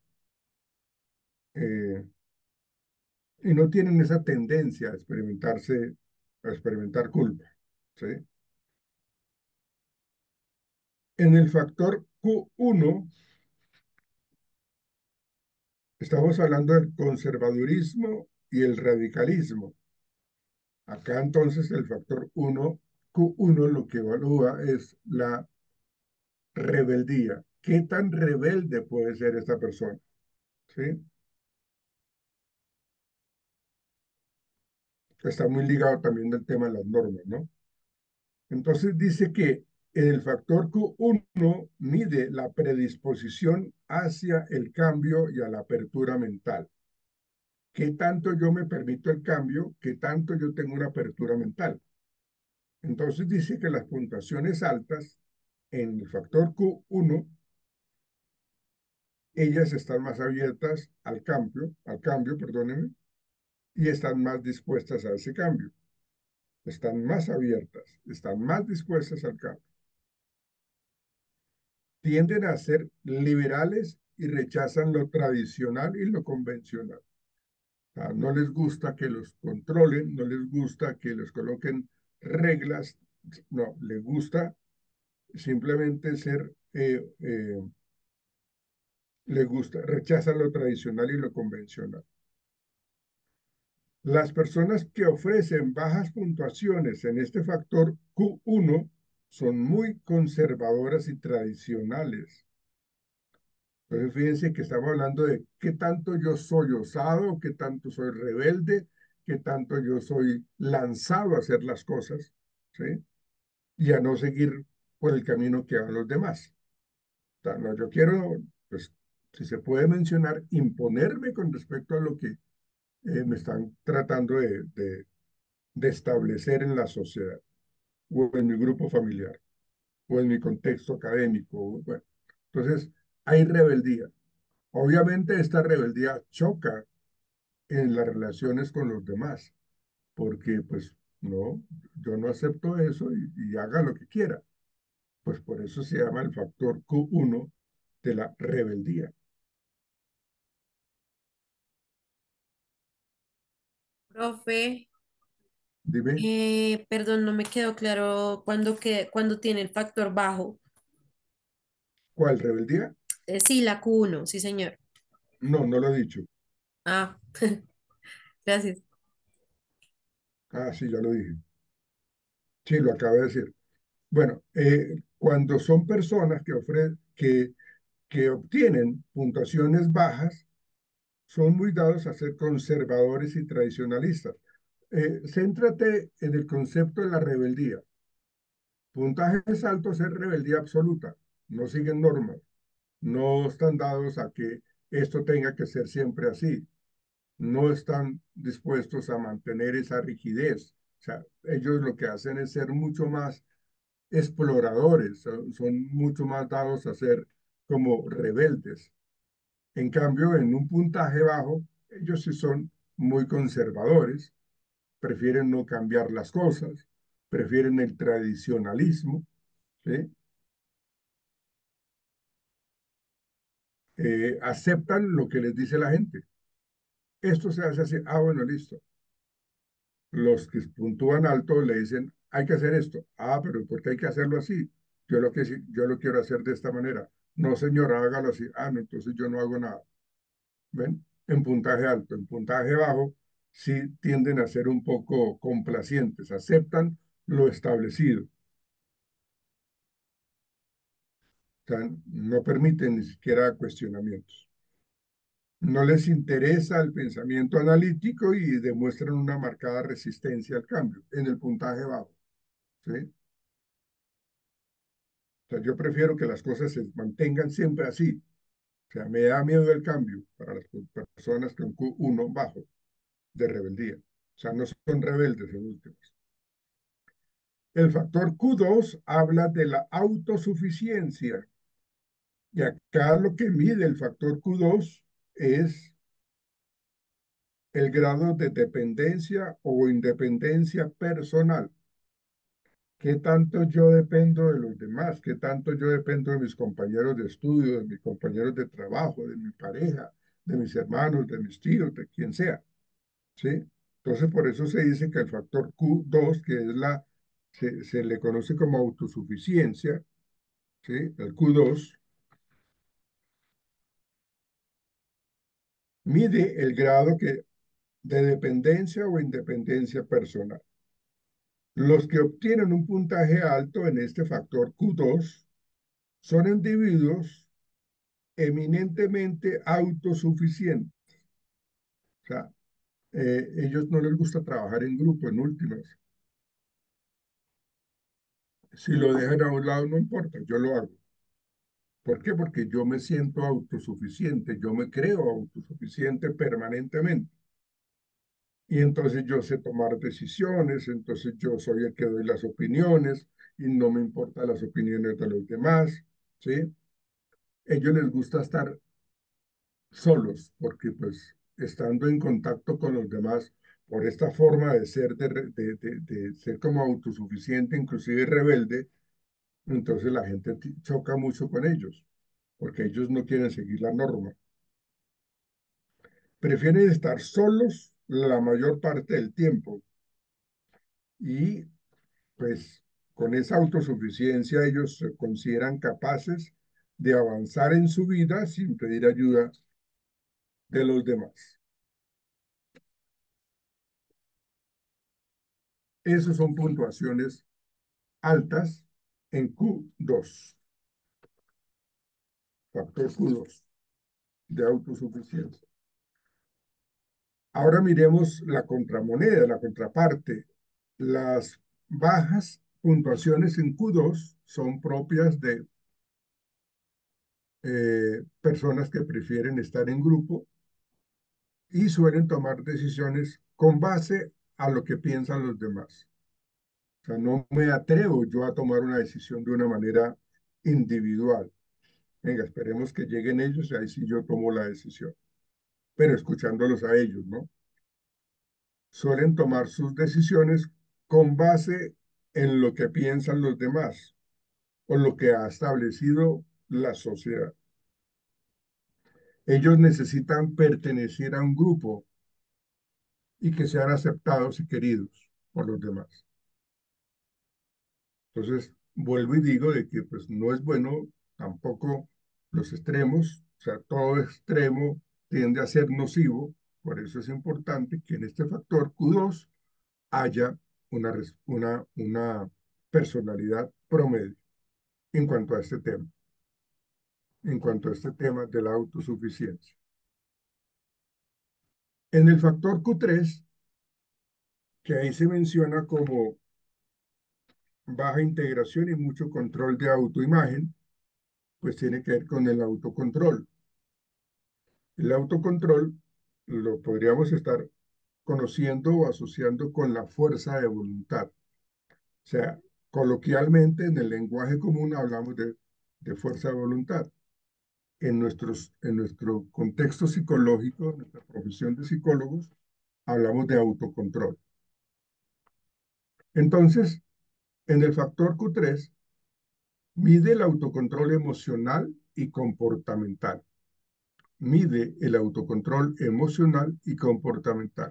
eh, y no tienen esa tendencia a experimentarse, a experimentar culpa, ¿sí? En el factor Q uno, estamos hablando del conservadurismo y el radicalismo. Acá entonces el factor uno, Q uno lo que evalúa es la rebeldía. ¿Qué tan rebelde puede ser esta persona? ¿Sí? Está muy ligado también del tema de las normas, ¿no? Entonces dice que el factor Q uno mide la predisposición hacia el cambio y a la apertura mental. ¿Qué tanto yo me permito el cambio? ¿Qué tanto yo tengo una apertura mental? Entonces dice que las puntuaciones altas en el factor Q uno, ellas están más abiertas al cambio, al cambio, perdónenme, y están más dispuestas a ese cambio. Están más abiertas, están más dispuestas al cambio. Tienden a ser liberales y rechazan lo tradicional y lo convencional. O sea, no les gusta que los controlen, no les gusta que les coloquen reglas, no, les gusta simplemente ser, eh, eh, les gusta, rechazan lo tradicional y lo convencional. Las personas que ofrecen bajas puntuaciones en este factor Q uno son muy conservadoras y tradicionales. Entonces, fíjense que estamos hablando de qué tanto yo soy osado, qué tanto soy rebelde, qué tanto yo soy lanzado a hacer las cosas, ¿sí? Y a no seguir por el camino que van los demás. O sea, no, yo quiero, pues, si se puede mencionar, imponerme con respecto a lo que eh, me están tratando de, de, de establecer en la sociedad, o en mi grupo familiar, o en mi contexto académico. Bueno, entonces, hay rebeldía. Obviamente esta rebeldía choca en las relaciones con los demás, porque pues no, yo no acepto eso y, y haga lo que quiera. Pues por eso se llama el factor Q uno de la rebeldía. Profe, Dime, eh, perdón, no me quedó claro cuando, que, cuando tiene el factor bajo. ¿cuál rebeldía? Eh, sí, la Q uno, sí, señor. No, no lo he dicho. Ah, gracias. Ah, sí, ya lo dije. Sí, lo acabo de decir. Bueno, eh, cuando son personas que, ofre que, que obtienen puntuaciones bajas, son muy dados a ser conservadores y tradicionalistas. Eh, céntrate en el concepto de la rebeldía. Puntajes altos es rebeldía absoluta, no siguen normas. no están dados a que esto tenga que ser siempre así. No están dispuestos a mantener esa rigidez. O sea, ellos lo que hacen es ser mucho más exploradores, son, son mucho más dados a ser como rebeldes. En cambio, en un puntaje bajo, ellos sí son muy conservadores, prefieren no cambiar las cosas, prefieren el tradicionalismo, ¿sí? Eh, aceptan lo que les dice la gente. Esto se hace así, ah, bueno, listo. Los que puntúan alto le dicen, hay que hacer esto. Ah, pero ¿por qué hay que hacerlo así? Yo lo que sí- yo lo quiero hacer de esta manera. No, señora, hágalo así. Ah, no, entonces yo no hago nada. ¿Ven? En puntaje alto, en puntaje bajo, sí tienden a ser un poco complacientes, aceptan lo establecido. O sea, no permiten ni siquiera cuestionamientos. No les interesa el pensamiento analítico y demuestran una marcada resistencia al cambio en el puntaje bajo. ¿Sí? O sea, yo prefiero que las cosas se mantengan siempre así. O sea, me da miedo el cambio para las personas con Q uno bajo de rebeldía. O sea, no son rebeldes en últimas. El factor Q dos habla de la autosuficiencia. Y acá lo que mide el factor Q dos es el grado de dependencia o independencia personal. ¿Qué tanto yo dependo de los demás? ¿Qué tanto yo dependo de mis compañeros de estudio, de mis compañeros de trabajo, de mi pareja, de mis hermanos, de mis tíos, de quien sea? ¿Sí? Entonces, por eso se dice que el factor Q dos, que es la, se, se le conoce como autosuficiencia, ¿sí? El Q dos mide el grado que, de dependencia o independencia personal. Los que obtienen un puntaje alto en este factor Q dos son individuos eminentemente autosuficientes. O sea, eh, ellos no les gusta trabajar en grupo, en últimas. Si lo dejan a un lado, no importa, yo lo hago. ¿Por qué? Porque yo me siento autosuficiente, yo me creo autosuficiente permanentemente. Y entonces yo sé tomar decisiones, entonces yo soy el que doy las opiniones y no me importan las opiniones de los demás, ¿sí? Ellos les gusta estar solos porque pues estando en contacto con los demás por esta forma de ser, de, de, de, de ser como autosuficiente, inclusive rebelde, entonces la gente choca mucho con ellos porque ellos no quieren seguir la norma. Prefieren estar solos la mayor parte del tiempo y pues con esa autosuficiencia ellos se consideran capaces de avanzar en su vida sin pedir ayuda de los demás. Esas son puntuaciones altas en Q dos, factor Q dos de autosuficiencia. Ahora miremos la contramoneda, la contraparte. Las bajas puntuaciones en Q dos son propias de eh, personas que prefieren estar en grupo y suelen tomar decisiones con base a lo que piensan los demás. O sea, no me atrevo yo a tomar una decisión de una manera individual. Venga, esperemos que lleguen ellos y ahí sí yo tomo la decisión, pero escuchándolos a ellos, ¿no? Suelen tomar sus decisiones con base en lo que piensan los demás o lo que ha establecido la sociedad. Ellos necesitan pertenecer a un grupo y que sean aceptados y queridos por los demás. Entonces, vuelvo y digo de que pues no es bueno tampoco los extremos, o sea, todo extremo tiende a ser nocivo, por eso es importante que en este factor Q dos haya una, una, una personalidad promedio en cuanto a este tema, en cuanto a este tema de la autosuficiencia. En el factor Q tres, que ahí se menciona como baja integración y mucho control de autoimagen, pues tiene que ver con el autocontrol. El autocontrol lo podríamos estar conociendo o asociando con la fuerza de voluntad. O sea, coloquialmente en el lenguaje común hablamos de, de fuerza de voluntad. En, nuestros, en nuestro contexto psicológico, en nuestra profesión de psicólogos, hablamos de autocontrol. Entonces, en el factor Q tres, mide el autocontrol emocional y comportamental. Mide el autocontrol emocional y comportamental.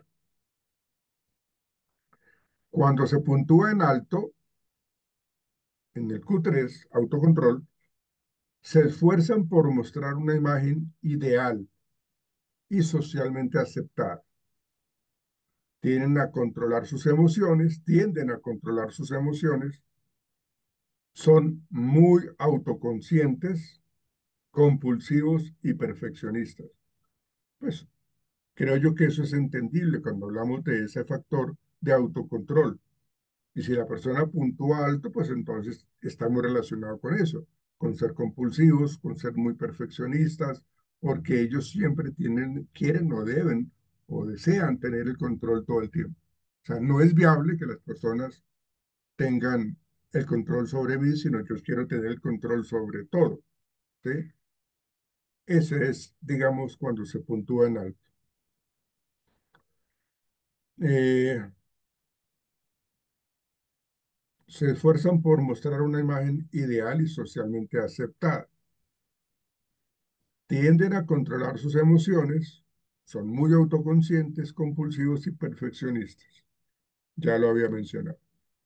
Cuando se puntúa en alto, en el Q tres, autocontrol, se esfuerzan por mostrar una imagen ideal y socialmente aceptada. Tienden a controlar sus emociones, tienden a controlar sus emociones, son muy autoconscientes, compulsivos y perfeccionistas. Pues creo yo que eso es entendible cuando hablamos de ese factor de autocontrol. Y si la persona puntúa alto, pues entonces está muy relacionado con eso, con ser compulsivos, con ser muy perfeccionistas, porque ellos siempre tienen, quieren o deben o desean tener el control todo el tiempo. O sea, no es viable que las personas tengan el control sobre mí, sino yo quiero tener el control sobre todo. ¿Sí? Ese es, digamos, cuando se puntúa en alto. Eh, se esfuerzan por mostrar una imagen ideal y socialmente aceptada. Tienden a controlar sus emociones, son muy autoconscientes, compulsivos y perfeccionistas. Ya lo había mencionado.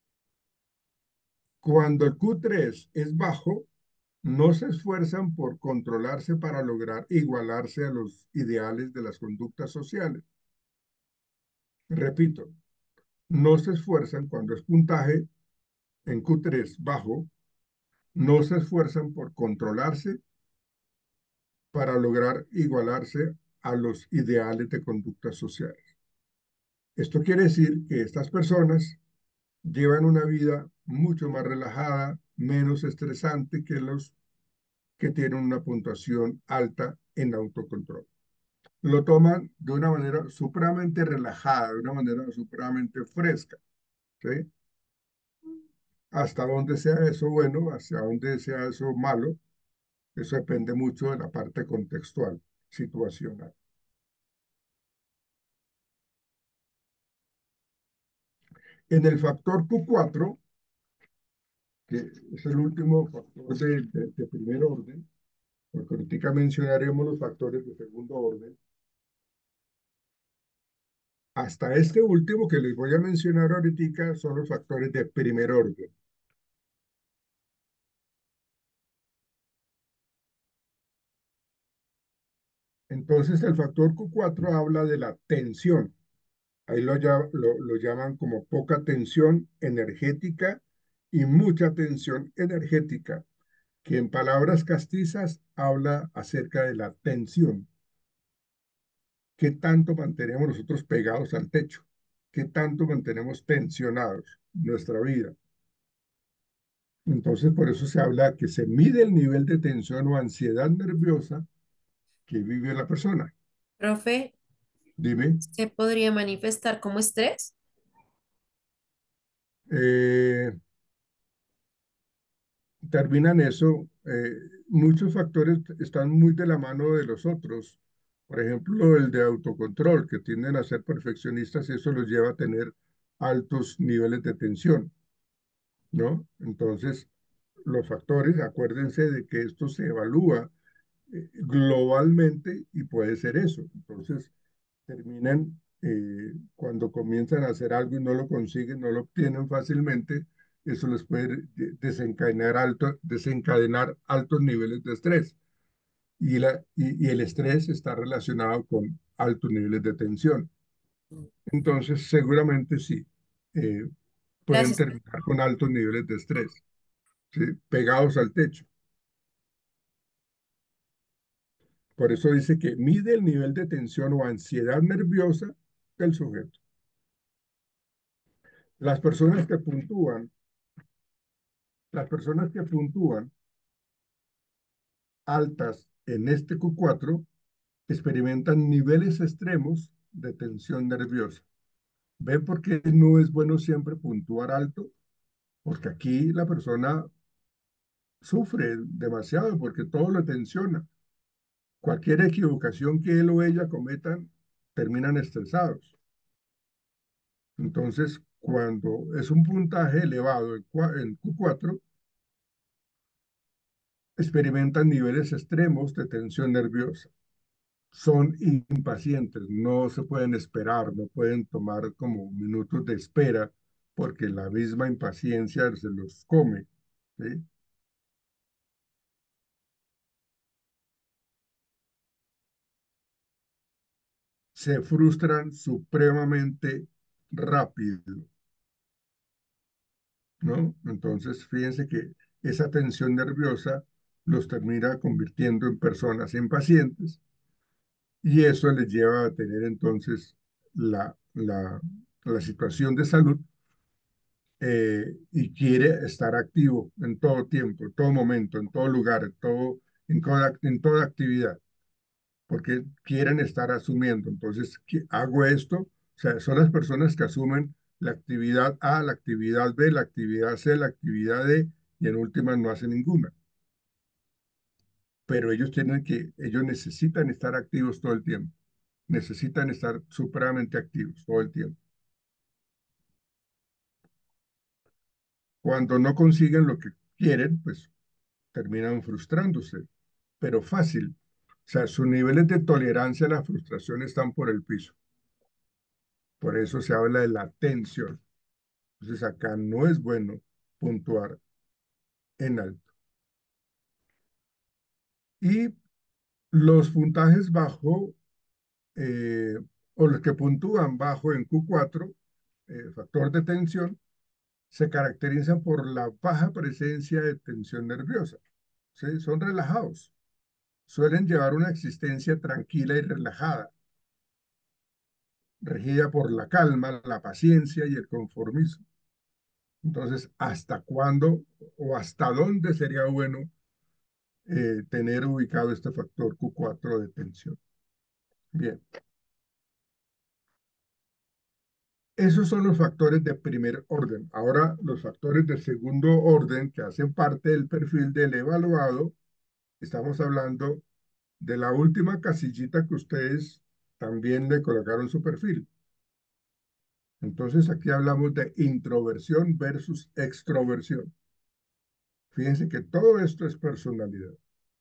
Cuando el Q tres es bajo, no se esfuerzan por controlarse para lograr igualarse a los ideales de las conductas sociales. Repito, no se esfuerzan cuando es puntaje en Q tres bajo, no se esfuerzan por controlarse para lograr igualarse a los ideales de conductas sociales. Esto quiere decir que estas personas llevan una vida mucho más relajada, menos estresante que los que tienen una puntuación alta en autocontrol. Lo toman de una manera supremamente relajada, de una manera supremamente fresca. ¿Sí? Hasta dónde sea eso bueno, hacia dónde sea eso malo, eso depende mucho de la parte contextual, situacional. En el factor Q cuatro, que es el último factor de, de, de primer orden, porque ahorita mencionaremos los factores de segundo orden, hasta este último que les voy a mencionar ahorita son los factores de primer orden. Entonces el factor Q cuatro habla de la tensión. Ahí lo, lo, lo llaman como poca tensión energética y mucha tensión energética, que en palabras castizas habla acerca de la tensión. ¿Qué tanto mantenemos nosotros pegados al techo? ¿Qué tanto mantenemos tensionados nuestra vida? Entonces, por eso se habla que se mide el nivel de tensión o ansiedad nerviosa que vive la persona. Profe, Dime, ¿se podría manifestar como estrés? eh, terminan eso. Eh, muchos factores están muy de la mano de los otros. Por ejemplo, el de autocontrol, que tienden a ser perfeccionistas y eso los lleva a tener altos niveles de tensión, ¿no? Entonces, los factores, acuérdense de que esto se evalúa eh, globalmente y puede ser eso. Entonces, terminan eh, cuando comienzan a hacer algo y no lo consiguen, no lo obtienen fácilmente, eso les puede desencadenar, alto, desencadenar altos niveles de estrés. Y, la, y, y el estrés está relacionado con altos niveles de tensión. Entonces, seguramente sí, eh, pueden Gracias. terminar con altos niveles de estrés, ¿sí? Pegados al techo. Por eso dice que mide el nivel de tensión o ansiedad nerviosa del sujeto. Las personas que puntúan, las personas que puntúan altas en este Q cuatro experimentan niveles extremos de tensión nerviosa. ¿Ve por qué no es bueno siempre puntuar alto? Porque aquí la persona sufre demasiado porque todo lo tensiona. Cualquier equivocación que él o ella cometan, terminan estresados. Entonces, cuando es un puntaje elevado en Q cuatro, experimentan niveles extremos de tensión nerviosa. Son impacientes, no se pueden esperar, no pueden tomar como minutos de espera porque la misma impaciencia se los come, ¿sí? Se frustran supremamente rápido, ¿no? Entonces, fíjense que esa tensión nerviosa los termina convirtiendo en personas impacientes y eso les lleva a tener entonces la, la, la situación de salud eh, y quiere estar activo en todo tiempo, en todo momento, en todo lugar, en, todo, en, toda, en toda actividad, porque quieren estar asumiendo. Entonces, ¿qué- hago esto? O sea, son las personas que asumen la actividad A, la actividad B, la actividad C, la actividad D, y en últimas no hacen ninguna. Pero ellos tienen que, ellos necesitan estar activos todo el tiempo, necesitan estar supremamente activos todo el tiempo. Cuando no consiguen lo que quieren, pues terminan frustrándose, pero fácil. O sea, sus niveles de tolerancia a la frustración están por el piso. Por eso se habla de la tensión. Entonces acá no es bueno puntuar en alto. Y los puntajes bajo, eh, o los que puntúan bajo en Q cuatro, eh, factor de tensión, se caracterizan por la baja presencia de tensión nerviosa. ¿Sí? Son relajados. Suelen llevar una existencia tranquila y relajada, regida por la calma, la paciencia y el conformismo. Entonces, ¿hasta cuándo o hasta dónde sería bueno eh, tener ubicado este factor Q cuatro de tensión? Bien, esos son los factores de primer orden. Ahora, los factores de segundo orden que hacen parte del perfil del evaluado, estamos hablando de la última casillita que ustedes también le colocaron su perfil. Entonces, aquí hablamos de introversión versus extroversión. Fíjense que todo esto es personalidad.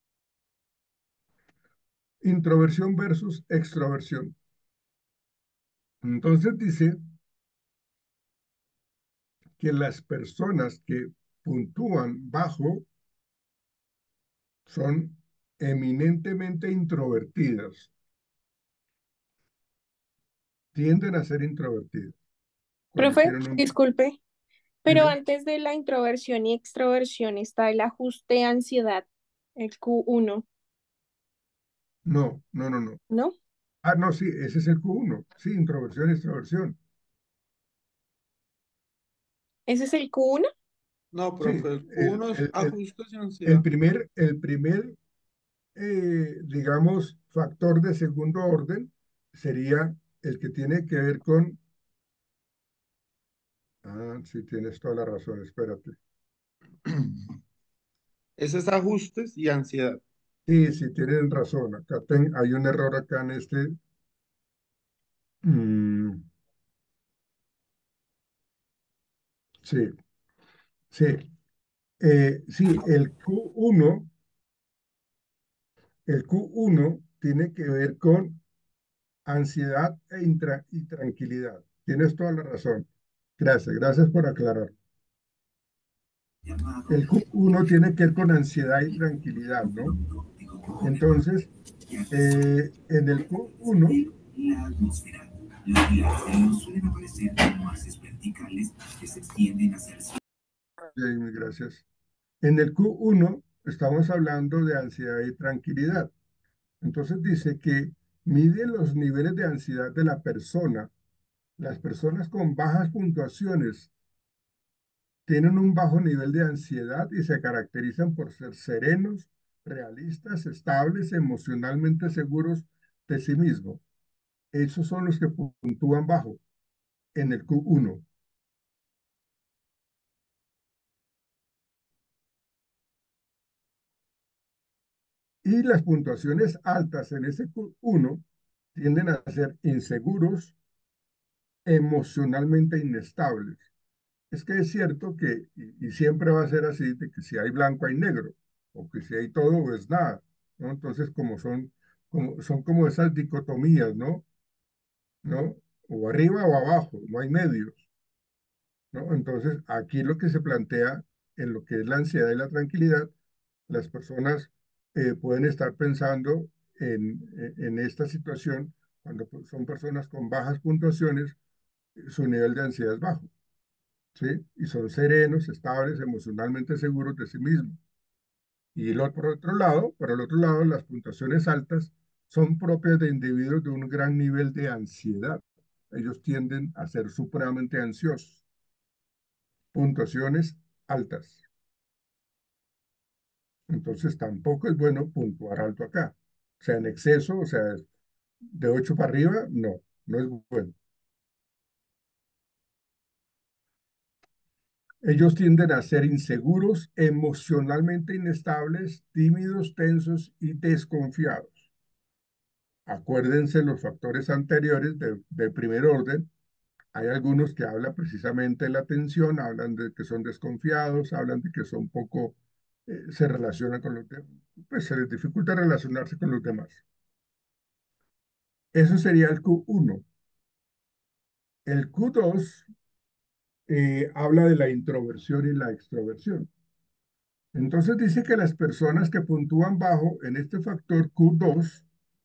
Introversión versus extroversión. Entonces dice que las personas que puntúan bajo son eminentemente introvertidas, tienden a ser introvertidas cuando Profe, tienen un... disculpe, pero Dime. antes de la introversión y extroversión está el ajuste de ansiedad, el Q uno, No, no, no, no. ¿no? Ah, no, sí, ese es el Q uno. Sí, introversión y extroversión. ¿Ese es el Q uno? No, Sí, profe, el el, Q uno es el, el, ajustes y el ansiedad. primer, el primer eh, digamos, factor de segundo orden sería el que tiene que ver con... Ah, sí, tienes toda la razón, espérate. Ese es ajustes y ansiedad. Sí, sí, tienen razón. Acá ten- hay un error acá en este. Mm, sí, sí. Eh, sí, el Q uno, el Q uno tiene que ver con ansiedad e intra- y tranquilidad. Tienes toda la razón. Gracias, gracias por aclarar. El Q uno tiene que ver con ansiedad y tranquilidad, ¿no? Entonces, eh, en el Q uno, La atmósfera. Los pilares de luz suelen aparecer como haces verticales que se extienden hacia el cielo. Jamie, gracias. En el Q uno estamos hablando de ansiedad y tranquilidad. Entonces dice que mide los niveles de ansiedad de la persona. Las personas con bajas puntuaciones tienen un bajo nivel de ansiedad y se caracterizan por ser serenos, realistas, estables, emocionalmente seguros de sí mismos. Esos son los que puntúan bajo en el Q uno. Y las puntuaciones altas en ese Q uno tienden a ser inseguros, emocionalmente inestables. Es que es cierto que, y, y siempre va a ser así, de que si hay blanco hay negro, o que si hay todo o es nada, ¿no? Entonces, como son, como, son como esas dicotomías, ¿no? ¿No? O arriba o abajo, no hay medios, ¿no? Entonces, aquí lo que se plantea en lo que es la ansiedad y la tranquilidad, las personas eh, pueden estar pensando en, en en esta situación cuando pues, son personas con bajas puntuaciones, su nivel de ansiedad es bajo. ¿Sí? Y son serenos, estables, emocionalmente seguros de sí mismos. Y lo, por otro lado, por el otro lado, las puntuaciones altas son propias de individuos de un gran nivel de ansiedad. Ellos tienden a ser supremamente ansiosos. Puntuaciones altas. Entonces tampoco es bueno puntuar alto acá. O sea, en exceso, o sea, de ocho para arriba, no, no es bueno. Ellos tienden a ser inseguros, emocionalmente inestables, tímidos, tensos y desconfiados. Acuérdense los factores anteriores de, de primer orden. Hay algunos que hablan precisamente de la atención, hablan de que son desconfiados, hablan de que son poco, eh, se relacionan con los demás, pues se les dificulta relacionarse con los demás. Eso sería el Q uno. El Q dos eh, habla de la introversión y la extroversión. Entonces dice que las personas que puntúan bajo en este factor Q dos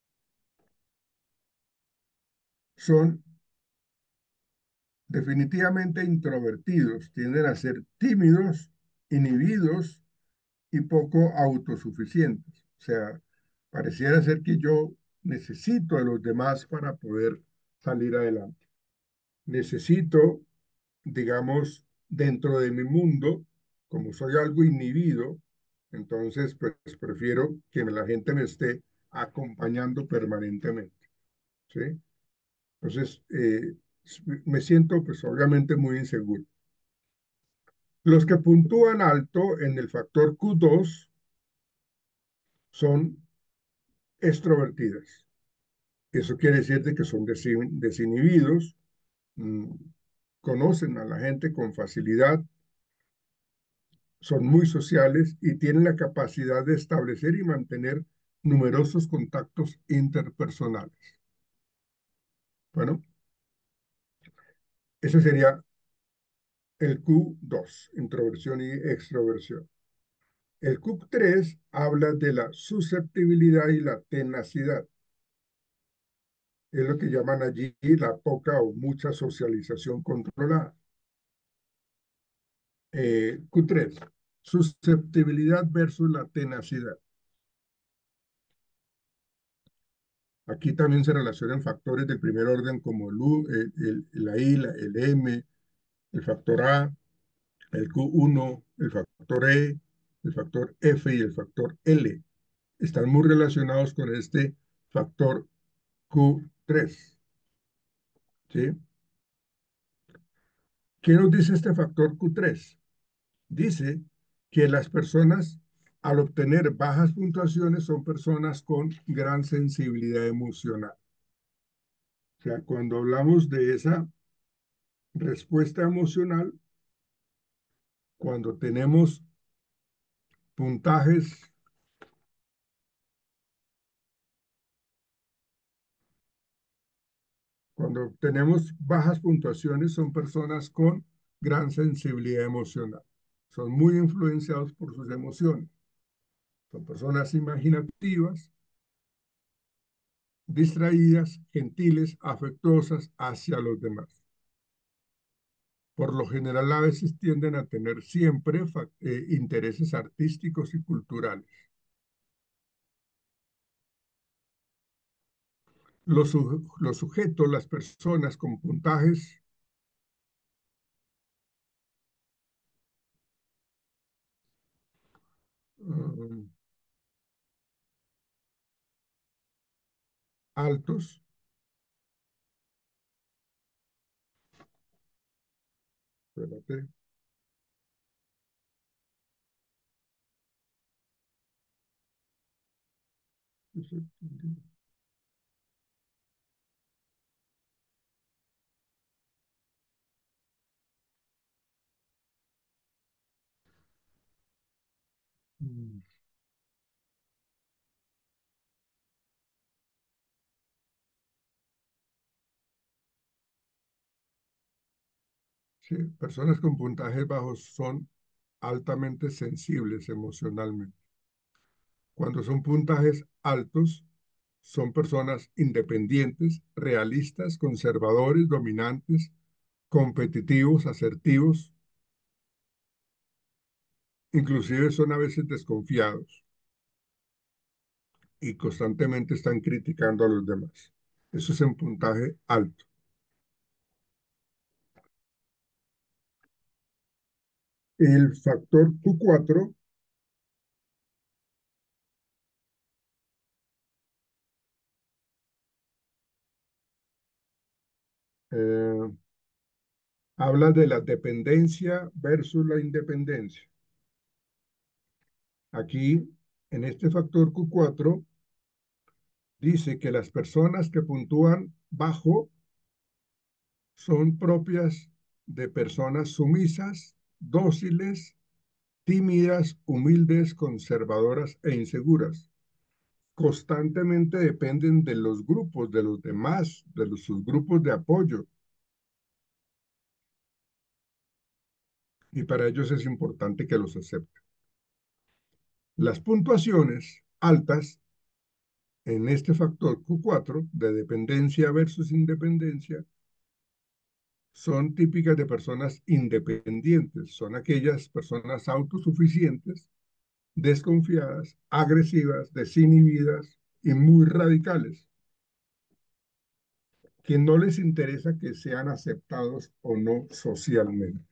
son definitivamente introvertidos, tienden a ser tímidos, inhibidos y poco autosuficientes. O sea, pareciera ser que yo necesito a los demás para poder salir adelante. Necesito, digamos, dentro de mi mundo, como soy algo inhibido, entonces pues prefiero que la gente me esté acompañando permanentemente, ¿sí? Entonces, eh, me siento pues obviamente muy inseguro. Los que puntúan alto en el factor Q dos son extrovertidas. Eso quiere decir de que son desinhibidos, mmm, conocen a la gente con facilidad, son muy sociales y tienen la capacidad de establecer y mantener numerosos contactos interpersonales. Bueno, ese sería el Q dos, introversión y extroversión. El Q tres habla de la susceptibilidad y la tenacidad. Es lo que llaman allí la poca o mucha socialización controlada. Eh, Q tres, susceptibilidad versus la tenacidad. Aquí también se relacionan factores del primer orden como el U, el, el, la I, la, el M, el factor A, el Q uno, el factor E, el factor F y el factor L. Están muy relacionados con este factor Q tres. ¿Sí? ¿Qué nos dice este factor Q tres? Dice que las personas al obtener bajas puntuaciones son personas con gran sensibilidad emocional. O sea, cuando hablamos de esa respuesta emocional, cuando tenemos puntajes cuando tenemos bajas puntuaciones son personas con gran sensibilidad emocional. Son muy influenciados por sus emociones. Son personas imaginativas, distraídas, gentiles, afectuosas hacia los demás. Por lo general, a veces tienden a tener siempre eh, intereses artísticos y culturales. Los, los sujetos, las personas con puntajes um, altos, espérate, Mm, sí, personas con puntajes bajos son altamente sensibles emocionalmente. Cuando son puntajes altos, son personas independientes, realistas, conservadores, dominantes, competitivos, asertivos, inclusive son a veces desconfiados y constantemente están criticando a los demás. Eso es en puntaje alto. El factor Q cuatro eh, habla de la dependencia versus la independencia. Aquí, en este factor Q cuatro, dice que las personas que puntúan bajo son propias de personas sumisas, dóciles, tímidas, humildes, conservadoras e inseguras. Constantemente dependen de los grupos, de los demás, de los, sus grupos de apoyo. Y para ellos es importante que los acepten. Las puntuaciones altas en este factor Q cuatro de dependencia versus independencia son típicas de personas independientes, son aquellas personas autosuficientes, desconfiadas, agresivas, desinhibidas y muy radicales, que no les interesa que sean aceptados o no socialmente.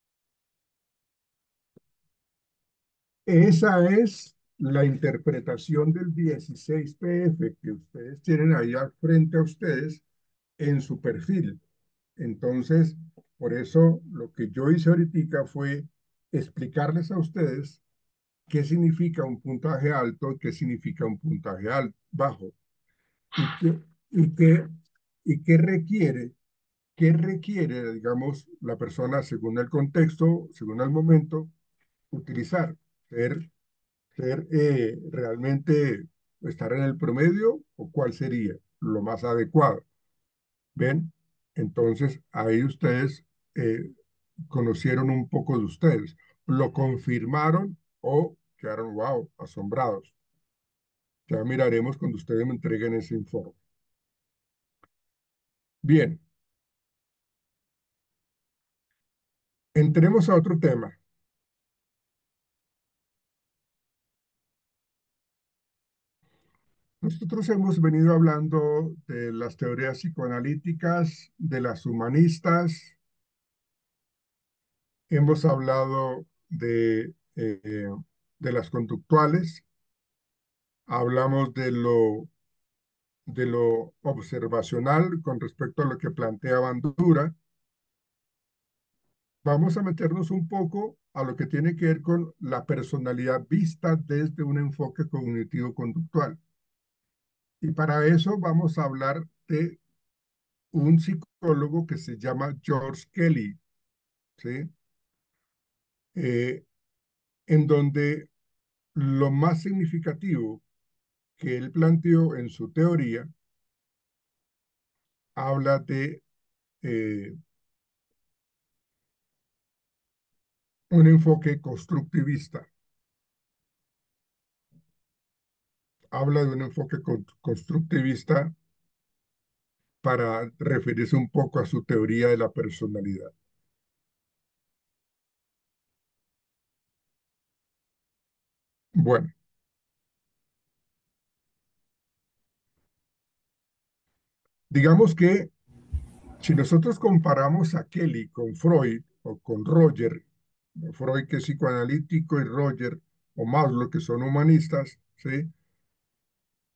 Esa es la interpretación del dieciséis P F que ustedes tienen ahí al frente a ustedes en su perfil. Entonces, por eso lo que yo hice ahorita fue explicarles a ustedes qué significa un puntaje alto y qué significa un puntaje alto, bajo y qué, y qué, y qué requiere, qué requiere, digamos, la persona según el contexto, según el momento, utilizar, ser, ser eh, realmente estar en el promedio o cuál sería lo más adecuado. ¿Ven? Entonces, ahí ustedes eh, conocieron un poco de ustedes, lo confirmaron o quedaron, wow, asombrados. Ya miraremos cuando ustedes me entreguen ese informe. Bien, entremos a otro tema. Nosotros hemos venido hablando de las teorías psicoanalíticas, de las humanistas, hemos hablado de, eh, de las conductuales, hablamos de lo de lo observacional con respecto a lo que plantea Bandura. Vamos a meternos un poco a lo que tiene que ver con la personalidad vista desde un enfoque cognitivo-conductual. Y para eso vamos a hablar de un psicólogo que se llama George Kelly, ¿sí? Eh, en donde lo más significativo que él planteó en su teoría habla de eh, un enfoque constructivista. Habla de un enfoque constructivista para referirse un poco a su teoría de la personalidad. Bueno, digamos que si nosotros comparamos a Kelly con Freud o con Roger, Freud que es psicoanalítico y Roger o Maslow que son humanistas, ¿sí?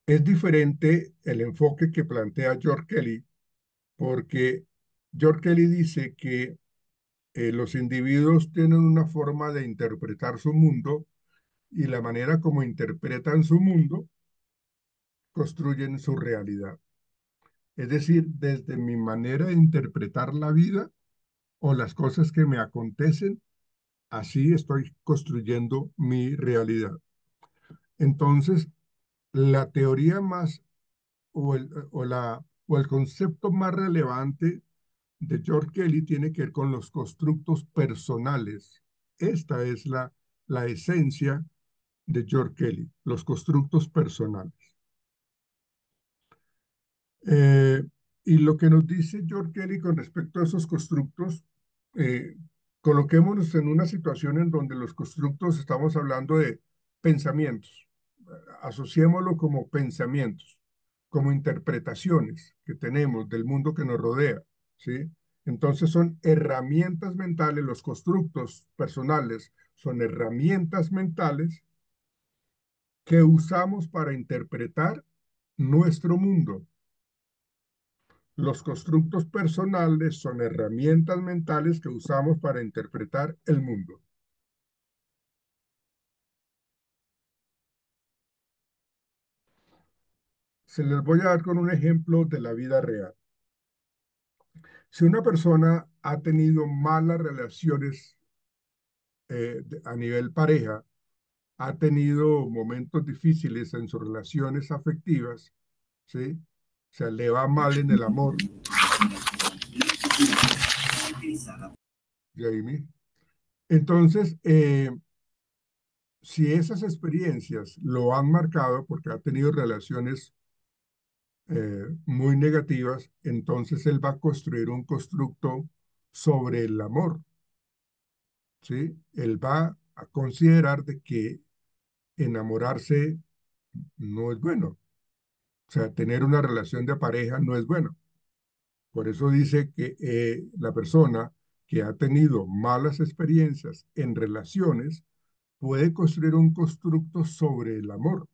Es diferente el enfoque que plantea George Kelly, porque George Kelly dice que eh, los individuos tienen una forma de interpretar su mundo y la manera como interpretan su mundo construyen su realidad. Es decir, desde mi manera de interpretar la vida o las cosas que me acontecen, así estoy construyendo mi realidad. Entonces, la teoría más o el, o la, o el concepto más relevante de George Kelly tiene que ver con los constructos personales. Esta es la, la esencia de George Kelly, los constructos personales. Eh, y lo que nos dice George Kelly con respecto a esos constructos, eh, coloquémonos en una situación en donde los constructos estamos hablando de pensamientos. Asociémoslo como pensamientos, como interpretaciones que tenemos del mundo que nos rodea, ¿sí? Entonces son herramientas mentales, los constructos personales son herramientas mentales que usamos para interpretar nuestro mundo. Los constructos personales son herramientas mentales que usamos para interpretar el mundo. Se les voy a dar con un ejemplo de la vida real. Si una persona ha tenido malas relaciones eh, a nivel pareja, ha tenido momentos difíciles en sus relaciones afectivas, ¿sí? O sea, le va mal en el amor, Jamie. Entonces, eh, si esas experiencias lo han marcado porque ha tenido relaciones eh, muy negativas, entonces él va a construir un constructo sobre el amor, ¿sí? Él va a considerar de que enamorarse no es bueno, o sea, tener una relación de pareja no es bueno. Por eso dice que eh, la persona que ha tenido malas experiencias en relaciones puede construir un constructo sobre el amor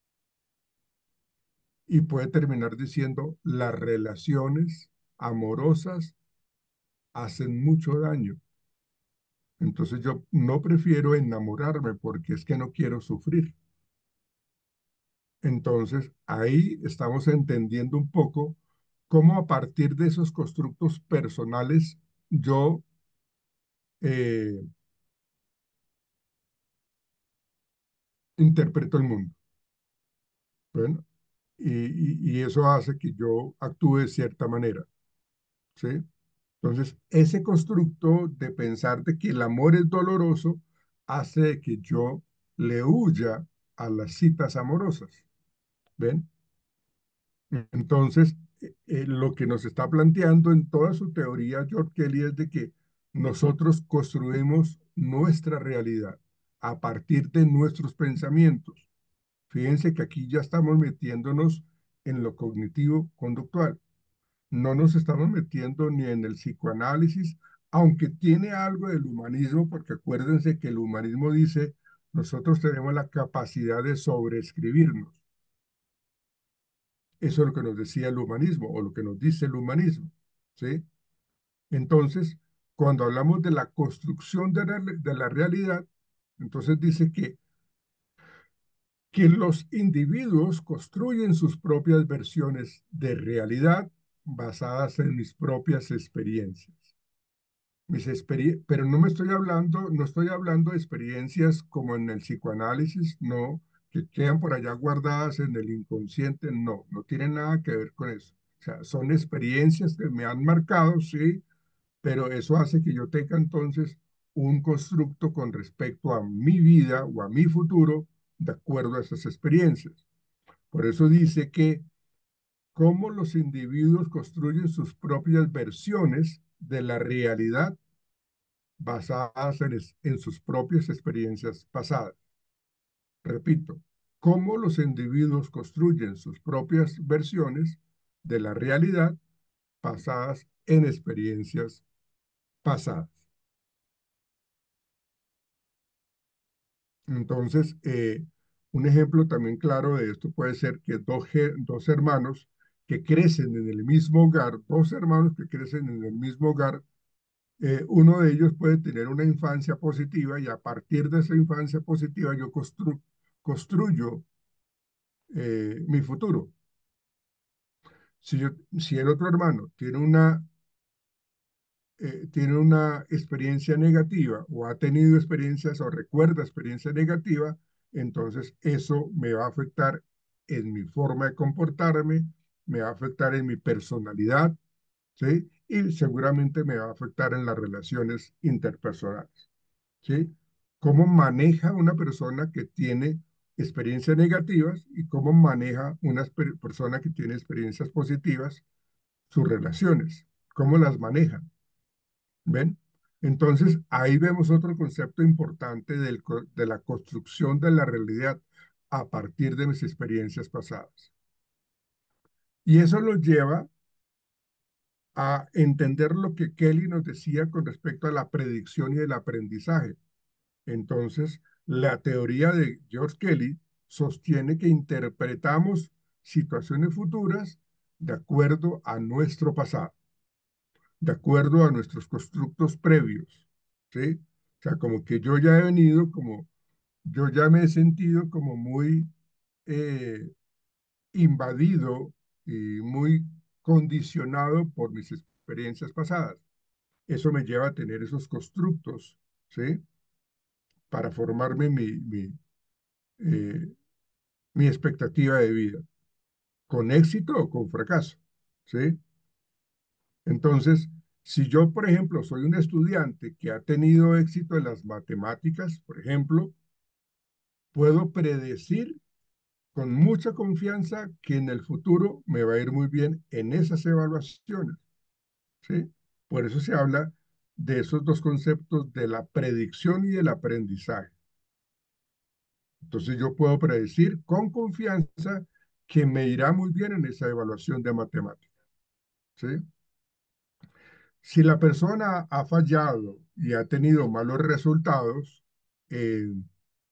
y puede terminar diciendo las relaciones amorosas hacen mucho daño. Entonces yo no prefiero enamorarme porque es que no quiero sufrir. Entonces ahí estamos entendiendo un poco cómo a partir de esos constructos personales yo eh, interpreto el mundo. Bueno, y, y, y eso hace que yo actúe de cierta manera, ¿sí? Entonces, ese constructo de pensar de que el amor es doloroso hace que yo le huya a las citas amorosas, ¿ven? Entonces, eh, eh, lo que nos está planteando en toda su teoría George Kelly es de que nosotros construimos nuestra realidad a partir de nuestros pensamientos. Fíjense que aquí ya estamos metiéndonos en lo cognitivo conductual. No nos estamos metiendo ni en el psicoanálisis, aunque tiene algo del humanismo, porque acuérdense que el humanismo dice, nosotros tenemos la capacidad de sobreescribirnos. Eso es lo que nos decía el humanismo, o lo que nos dice el humanismo, ¿sí? Entonces, cuando hablamos de la construcción de la, de la realidad, entonces dice que, que los individuos construyen sus propias versiones de realidad basadas en mis propias experiencias. Mis experien pero no me estoy hablando, no estoy hablando de experiencias como en el psicoanálisis, no, que quedan por allá guardadas en el inconsciente, no, no tienen nada que ver con eso. O sea, son experiencias que me han marcado, sí, pero eso hace que yo tenga entonces un constructo con respecto a mi vida o a mi futuro de acuerdo a esas experiencias. Por eso dice que cómo los individuos construyen sus propias versiones de la realidad basadas en, en sus propias experiencias pasadas. Repito, cómo los individuos construyen sus propias versiones de la realidad basadas en experiencias pasadas. Entonces, eh, Un ejemplo también claro de esto puede ser que dos, ge- dos hermanos que crecen en el mismo hogar, dos hermanos que crecen en el mismo hogar, eh, uno de ellos puede tener una infancia positiva y a partir de esa infancia positiva yo constru- construyo eh, mi futuro. Si, yo, si el otro hermano tiene una, eh, tiene una experiencia negativa o ha tenido experiencias o recuerda experiencia negativa, entonces eso me va a afectar en mi forma de comportarme, me va a afectar en mi personalidad, ¿sí? Y seguramente me va a afectar en las relaciones interpersonales, ¿sí? ¿Cómo maneja una persona que tiene experiencias negativas y cómo maneja una esper- persona que tiene experiencias positivas sus relaciones? ¿Cómo las maneja? ¿Ven? Entonces, ahí vemos otro concepto importante del co- de la construcción de la realidad a partir de mis experiencias pasadas. Y eso nos lleva a entender lo que Kelly nos decía con respecto a la predicción y el aprendizaje. Entonces, la teoría de George Kelly sostiene que interpretamos situaciones futuras de acuerdo a nuestro pasado, de acuerdo a nuestros constructos previos, ¿sí? O sea, como que yo ya he venido, como yo ya me he sentido como muy eh, invadido y muy condicionado por mis experiencias pasadas. Eso me lleva a tener esos constructos, ¿sí? Para formarme mi, mi, eh, mi expectativa de vida, con éxito o con fracaso, ¿sí? Entonces, si yo, por ejemplo, soy un estudiante que ha tenido éxito en las matemáticas, por ejemplo, puedo predecir con mucha confianza que en el futuro me va a ir muy bien en esas evaluaciones, ¿sí? Por eso se habla de esos dos conceptos de la predicción y del aprendizaje. Entonces yo puedo predecir con confianza que me irá muy bien en esa evaluación de matemáticas, ¿sí? Si la persona ha fallado y ha tenido malos resultados en,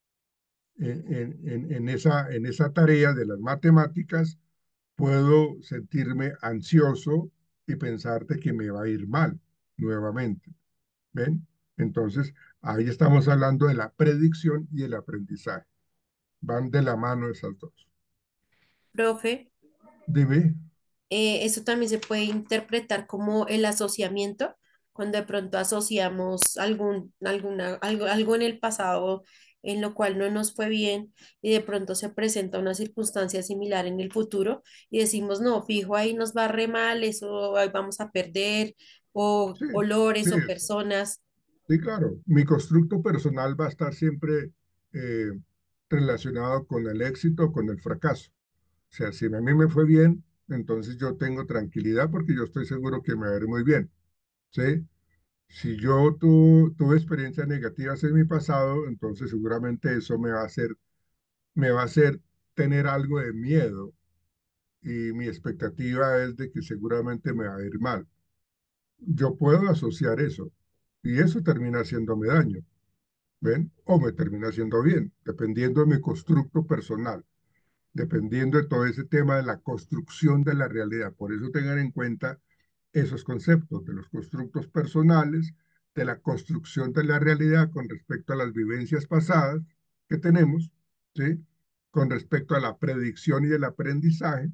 en, en, en esa, en esa tarea de las matemáticas, puedo sentirme ansioso y pensar de que me va a ir mal nuevamente. ¿Ven? Entonces, ahí estamos hablando de la predicción y el aprendizaje. Van de la mano esas dos. Profe, Dime. eh, eso también se puede interpretar como el asociamiento, cuando de pronto asociamos algún, alguna, algo, algo en el pasado en lo cual no nos fue bien y de pronto se presenta una circunstancia similar en el futuro y decimos, no, fijo, ahí nos va re mal, eso ahí vamos a perder, o Sí, sí, olores o es- personas. sí, claro. Mi constructo personal va a estar siempre eh, relacionado con el éxito o con el fracaso. O sea, si a mí me fue bien, entonces yo tengo tranquilidad porque yo estoy seguro que me va a ir muy bien. ¿Sí? Si yo tu- tuve experiencias negativas en mi pasado, entonces seguramente eso me va a hacer, me va a hacer tener algo de miedo y mi expectativa es de que seguramente me va a ir mal. Yo puedo asociar eso y eso termina haciéndome daño, ¿ven? O me termina haciendo bien, dependiendo de mi constructo personal, dependiendo de todo ese tema de la construcción de la realidad. Por eso tengan en cuenta esos conceptos de los constructos personales, de la construcción de la realidad con respecto a las vivencias pasadas que tenemos, ¿sí? Con respecto a la predicción y el aprendizaje.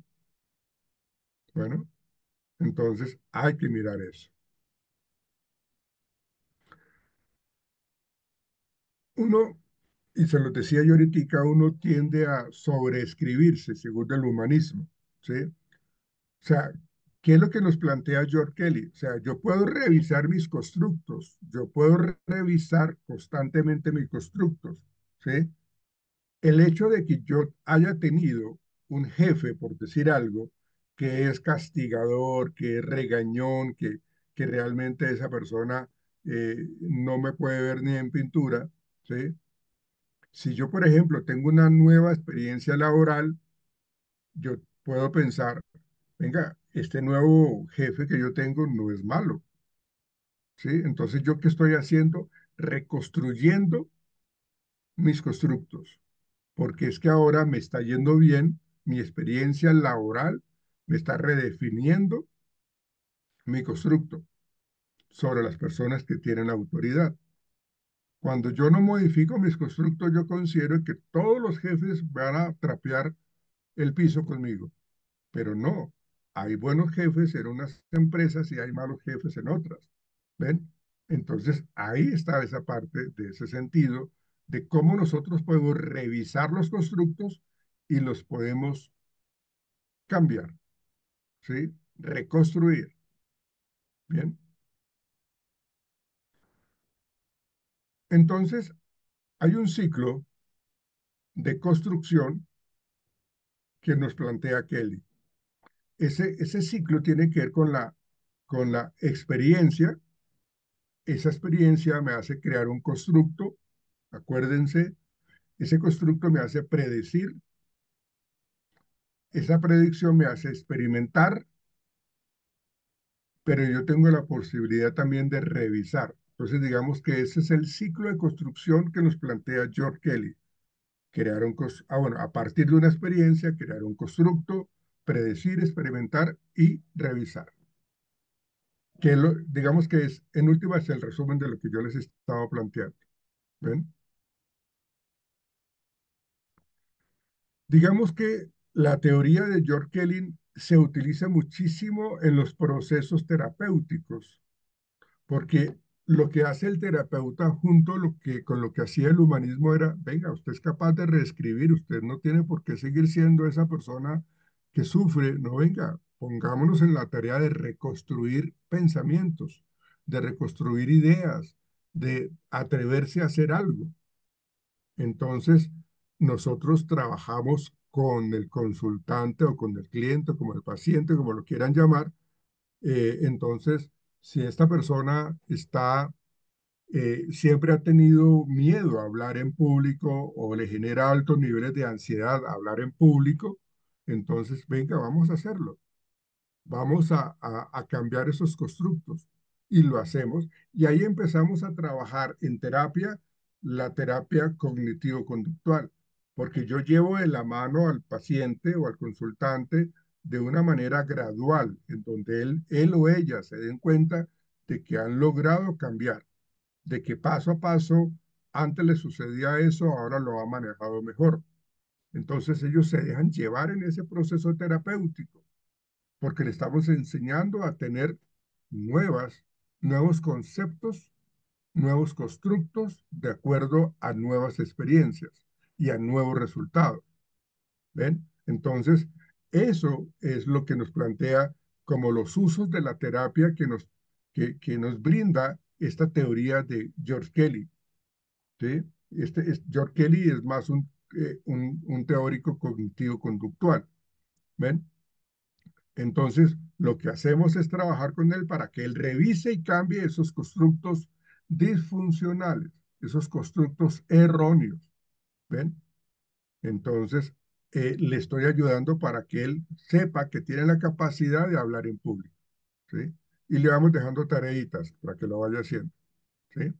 Bueno, entonces hay que mirar eso. Uno, y se lo decía yo ahorita, uno tiende a sobreescribirse según el humanismo, ¿sí? O sea, ¿qué es lo que nos plantea George Kelly? O sea, yo puedo revisar mis constructos, yo puedo re- revisar constantemente mis constructos, ¿sí? El hecho de que yo haya tenido un jefe, por decir algo, que es castigador, que es regañón, que, que realmente esa persona eh, no me puede ver ni en pintura, ¿sí? Si yo, por ejemplo, tengo una nueva experiencia laboral, yo puedo pensar, venga, este nuevo jefe que yo tengo no es malo, ¿sí? Entonces, ¿yo qué estoy haciendo? Reconstruyendo mis constructos. porque es que ahora me está yendo bien, mi experiencia laboral me está redefiniendo mi constructo sobre las personas que tienen autoridad. Cuando yo no modifico mis constructos, yo considero que todos los jefes van a trapear el piso conmigo, pero no. Hay buenos jefes en unas empresas y hay malos jefes en otras. ¿Ven? Entonces, ahí está esa parte de ese sentido de cómo nosotros podemos revisar los constructos y los podemos cambiar, ¿sí? Reconstruir. Bien. Entonces, hay un ciclo de construcción que nos plantea Kelly. Ese, ese ciclo tiene que ver con la, con la experiencia. Esa experiencia me hace crear un constructo. Acuérdense, ese constructo me hace predecir. Esa predicción me hace experimentar, pero yo tengo la posibilidad también de revisar. Entonces, digamos que ese es el ciclo de construcción que nos plantea George Kelly. Crear un, ah, bueno, a partir de una experiencia, crear un constructo, predecir, experimentar y revisar. Que lo, digamos que es, en última, es el resumen de lo que yo les estaba planteando. ¿Ven? Digamos que la teoría de George Kelly se utiliza muchísimo en los procesos terapéuticos, porque lo que hace el terapeuta junto a lo que, con lo que hacía el humanismo era, venga, usted es capaz de reescribir, usted no tiene por qué seguir siendo esa persona que sufre, no, venga, pongámonos en la tarea de reconstruir pensamientos, de reconstruir ideas, de atreverse a hacer algo. Entonces, nosotros trabajamos con el consultante o con el cliente, como el paciente, como lo quieran llamar. Eh, entonces, si esta persona está, eh, siempre ha tenido miedo a hablar en público o le genera altos niveles de ansiedad a hablar en público, entonces, venga, vamos a hacerlo. Vamos a, a, a cambiar esos constructos y lo hacemos. Y ahí empezamos a trabajar en terapia, la terapia cognitivo-conductual, porque yo llevo de la mano al paciente o al consultante de una manera gradual, en donde él, él o ella se den cuenta de que han logrado cambiar, de que paso a paso, antes le sucedía eso, ahora lo ha manejado mejor. Entonces ellos se dejan llevar en ese proceso terapéutico porque le estamos enseñando a tener nuevas, nuevos conceptos, nuevos constructos de acuerdo a nuevas experiencias y a nuevos resultados. ¿Ven? Entonces, eso es lo que nos plantea como los usos de la terapia que nos, que, que nos brinda esta teoría de George Kelly. ¿Sí? Este, es, George Kelly es más un, eh, un, un teórico cognitivo-conductual. ¿Ven? Entonces, lo que hacemos es trabajar con él para que él revise y cambie esos constructos disfuncionales, esos constructos erróneos. ¿Ven? Entonces, eh, le estoy ayudando para que él sepa que tiene la capacidad de hablar en público. ¿Sí? Y le vamos dejando tareitas para que lo vaya haciendo. ¿Sí?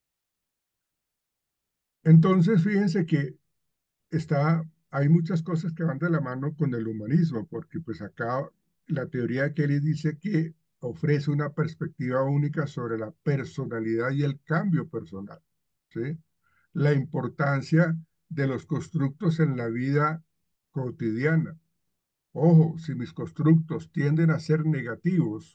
Entonces, fíjense que está, hay muchas cosas que van de la mano con el humanismo, porque pues acá la teoría de Kelly dice que ofrece una perspectiva única sobre la personalidad y el cambio personal, ¿sí? La importancia de los constructos en la vida cotidiana. Ojo, si mis constructos tienden a ser negativos,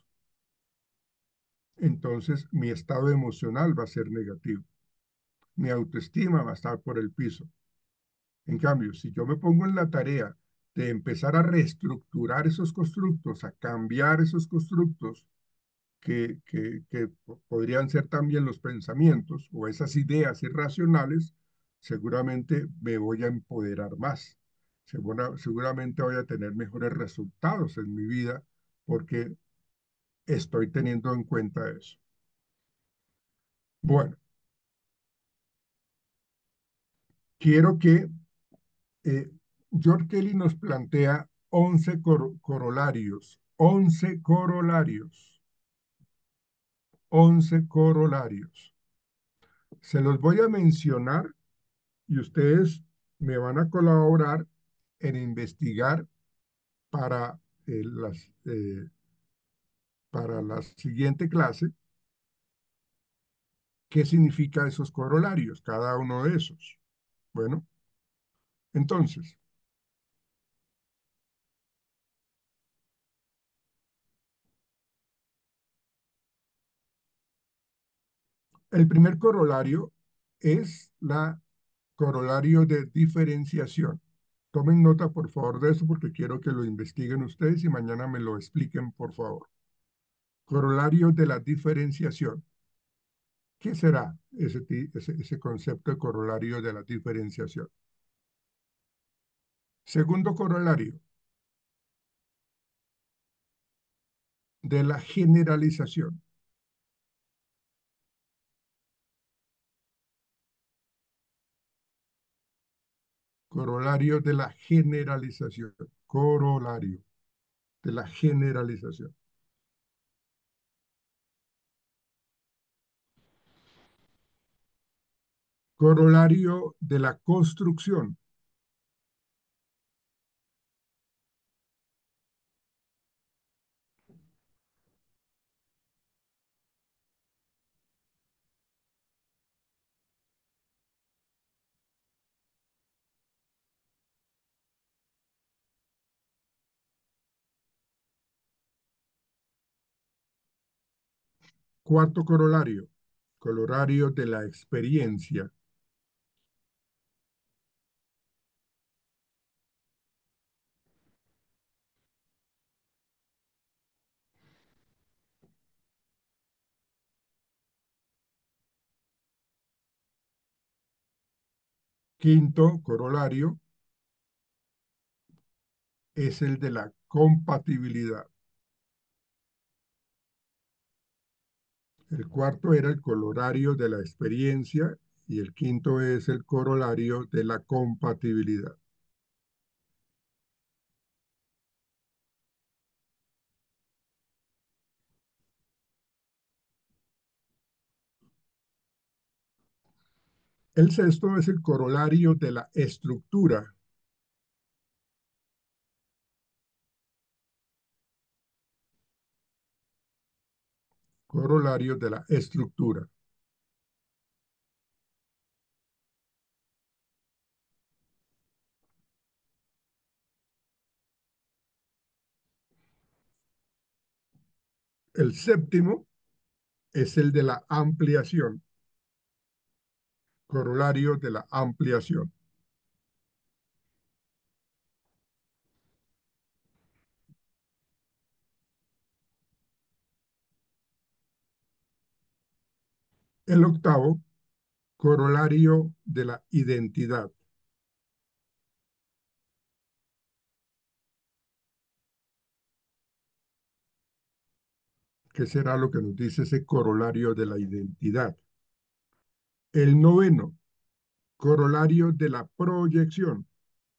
entonces mi estado emocional va a ser negativo. Mi autoestima va a estar por el piso. En cambio, si yo me pongo en la tarea de empezar a reestructurar esos constructos, a cambiar esos constructos que, que, que podrían ser también los pensamientos o esas ideas irracionales, seguramente me voy a empoderar más. Segura, seguramente voy a tener mejores resultados en mi vida porque estoy teniendo en cuenta eso. Bueno, quiero que eh, George Kelly nos plantea once cor corolarios, once corolarios, once corolarios. Se los voy a mencionar y ustedes me van a colaborar en investigar para, eh, las, eh, para la siguiente clase qué significa esos corolarios, cada uno de esos. Bueno, entonces, el primer corolario es la corolario de diferenciación. Tomen nota, por favor, de eso porque quiero que lo investiguen ustedes y mañana me lo expliquen, por favor. Corolario de la diferenciación. ¿Qué será ese, ese, ese concepto de corolario de la diferenciación? Segundo corolario, de la generalización. Corolario de la generalización. Corolario de la generalización. Corolario de la construcción. Cuarto corolario, corolario de la experiencia. Quinto corolario es el de la compatibilidad. El cuarto era el corolario de la experiencia y el quinto es el corolario de la compatibilidad. El sexto es el corolario de la estructura. Corolario de la estructura. El séptimo es el de la ampliación. Corolario de la ampliación. El octavo, corolario de la identidad. ¿Qué será lo que nos dice ese corolario de la identidad? El noveno, corolario de la proyección.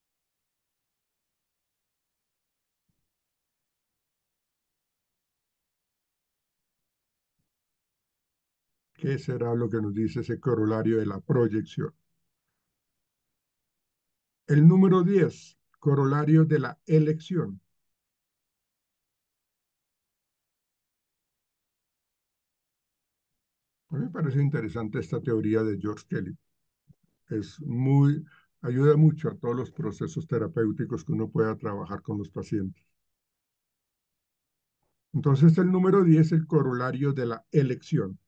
¿Qué será lo que nos dice ese corolario de la proyección? El número diez, corolario de la elección. A mí me parece interesante esta teoría de George Kelly. Es muy, ayuda mucho a todos los procesos terapéuticos que uno pueda trabajar con los pacientes. Entonces, el número diez, el corolario de la elección.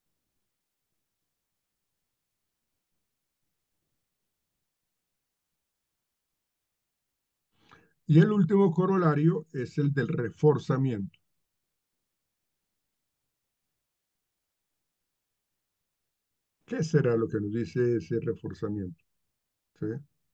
Y el último corolario es el del reforzamiento. ¿Qué será lo que nos dice ese reforzamiento? ¿Sí?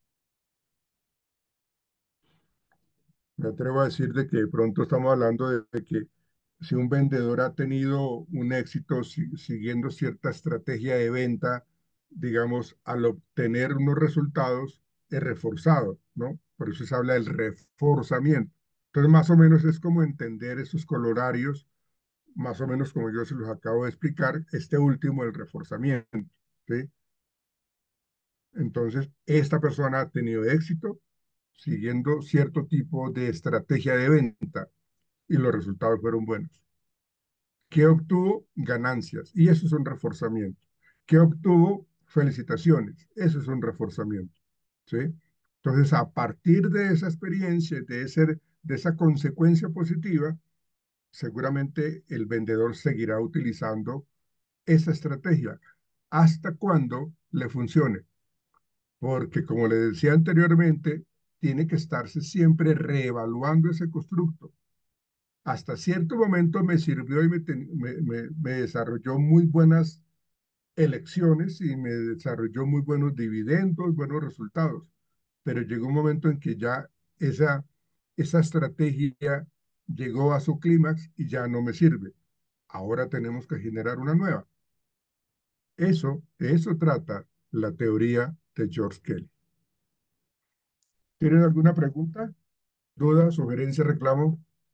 Me atrevo a decir de que de pronto estamos hablando de, de que si un vendedor ha tenido un éxito si, siguiendo cierta estrategia de venta, digamos, al obtener unos resultados, es reforzado, ¿no? Por eso se habla del reforzamiento. Entonces, más o menos es como entender esos colorarios, más o menos como yo se los acabo de explicar, este último, el reforzamiento, ¿sí? Entonces, esta persona ha tenido éxito siguiendo cierto tipo de estrategia de venta y los resultados fueron buenos. ¿Qué obtuvo? Ganancias. Y eso es un reforzamiento. ¿Qué obtuvo? Felicitaciones. Eso es un reforzamiento. ¿Sí? Entonces, a partir de esa experiencia, de, ese, de esa consecuencia positiva, seguramente el vendedor seguirá utilizando esa estrategia hasta cuando le funcione. Porque, como le decía anteriormente, tiene que estarse siempre reevaluando ese constructo. Hasta cierto momento me sirvió y me, me, me, me desarrolló muy buenas elecciones y me desarrolló muy buenos dividendos, buenos resultados. Pero llegó un momento en que ya esa, esa estrategia llegó a su clímax y ya no me sirve. Ahora tenemos que generar una nueva. Eso, de eso trata la teoría de George Kelly. ¿Tienen alguna pregunta, duda, sugerencia, reclamo?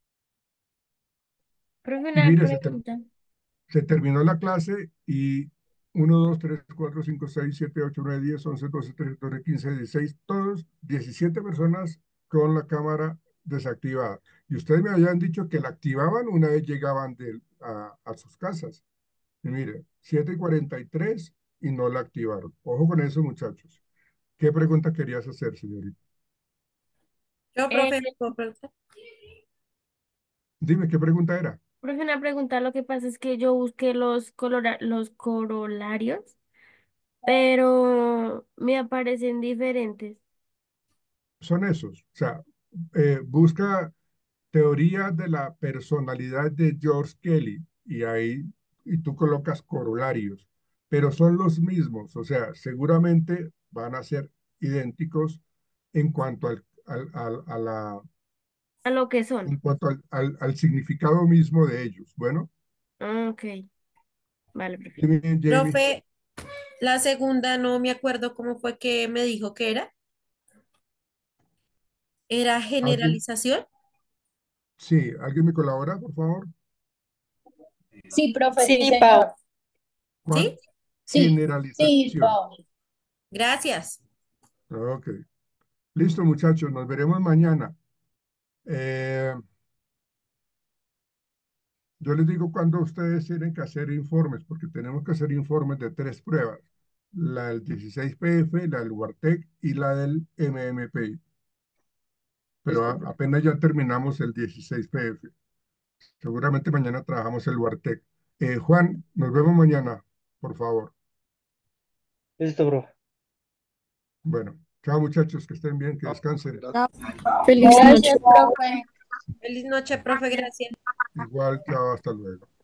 Profe, Y una mire, se, ter- pregunta. se terminó la clase y uno, dos, tres, cuatro, cinco, seis, siete, ocho, nueve, diez, once, doce, trece, catorce, quince, dieciséis, todos diecisiete personas con la cámara desactivada. Y ustedes me habían dicho que la activaban una vez llegaban de, a, a sus casas. Y mire, siete y cuarenta y tres y no la activaron. Ojo con eso, muchachos. ¿Qué pregunta querías hacer, señorita? Yo, Eh, profe, ¿puedo preguntar? Dime, ¿qué pregunta era? profe, una pregunta. Lo que pasa es que yo busqué los, colora- los corolarios, pero me aparecen diferentes. Son esos. O sea, eh, busca teoría de la personalidad de George Kelly y ahí y tú colocas corolarios, pero son los mismos, o sea, seguramente van a ser idénticos en cuanto al, al, al- a la, A lo que son. en cuanto al, al, al significado mismo de ellos. Bueno, Ah, ok. Vale, profe. dime, Jamie, Profe, la segunda no me acuerdo cómo fue que me dijo que era. ¿Era ¿alguien? generalización? Sí, ¿alguien me colabora, por favor? Sí, profe, sí, Sí, Pau. señor. ¿Cuál? ¿Sí? Sí, sí, Generalización. Pau. Gracias. Ok. Listo, muchachos, nos veremos mañana. Eh, Yo les digo cuando ustedes tienen que hacer informes, porque tenemos que hacer informes de tres pruebas, la del dieciséis P F, la del Wartec y la del M M P I. Pero a- Listo, apenas ya terminamos el dieciséis P F. Seguramente mañana trabajamos el Wartec. Eh, Juan, nos vemos mañana, por favor. listo, profe. Bueno, chao muchachos, que estén bien, que descansen. Chao. Feliz noche. Gracias, profe. Feliz noche, profe, gracias. Igual, chao, hasta luego.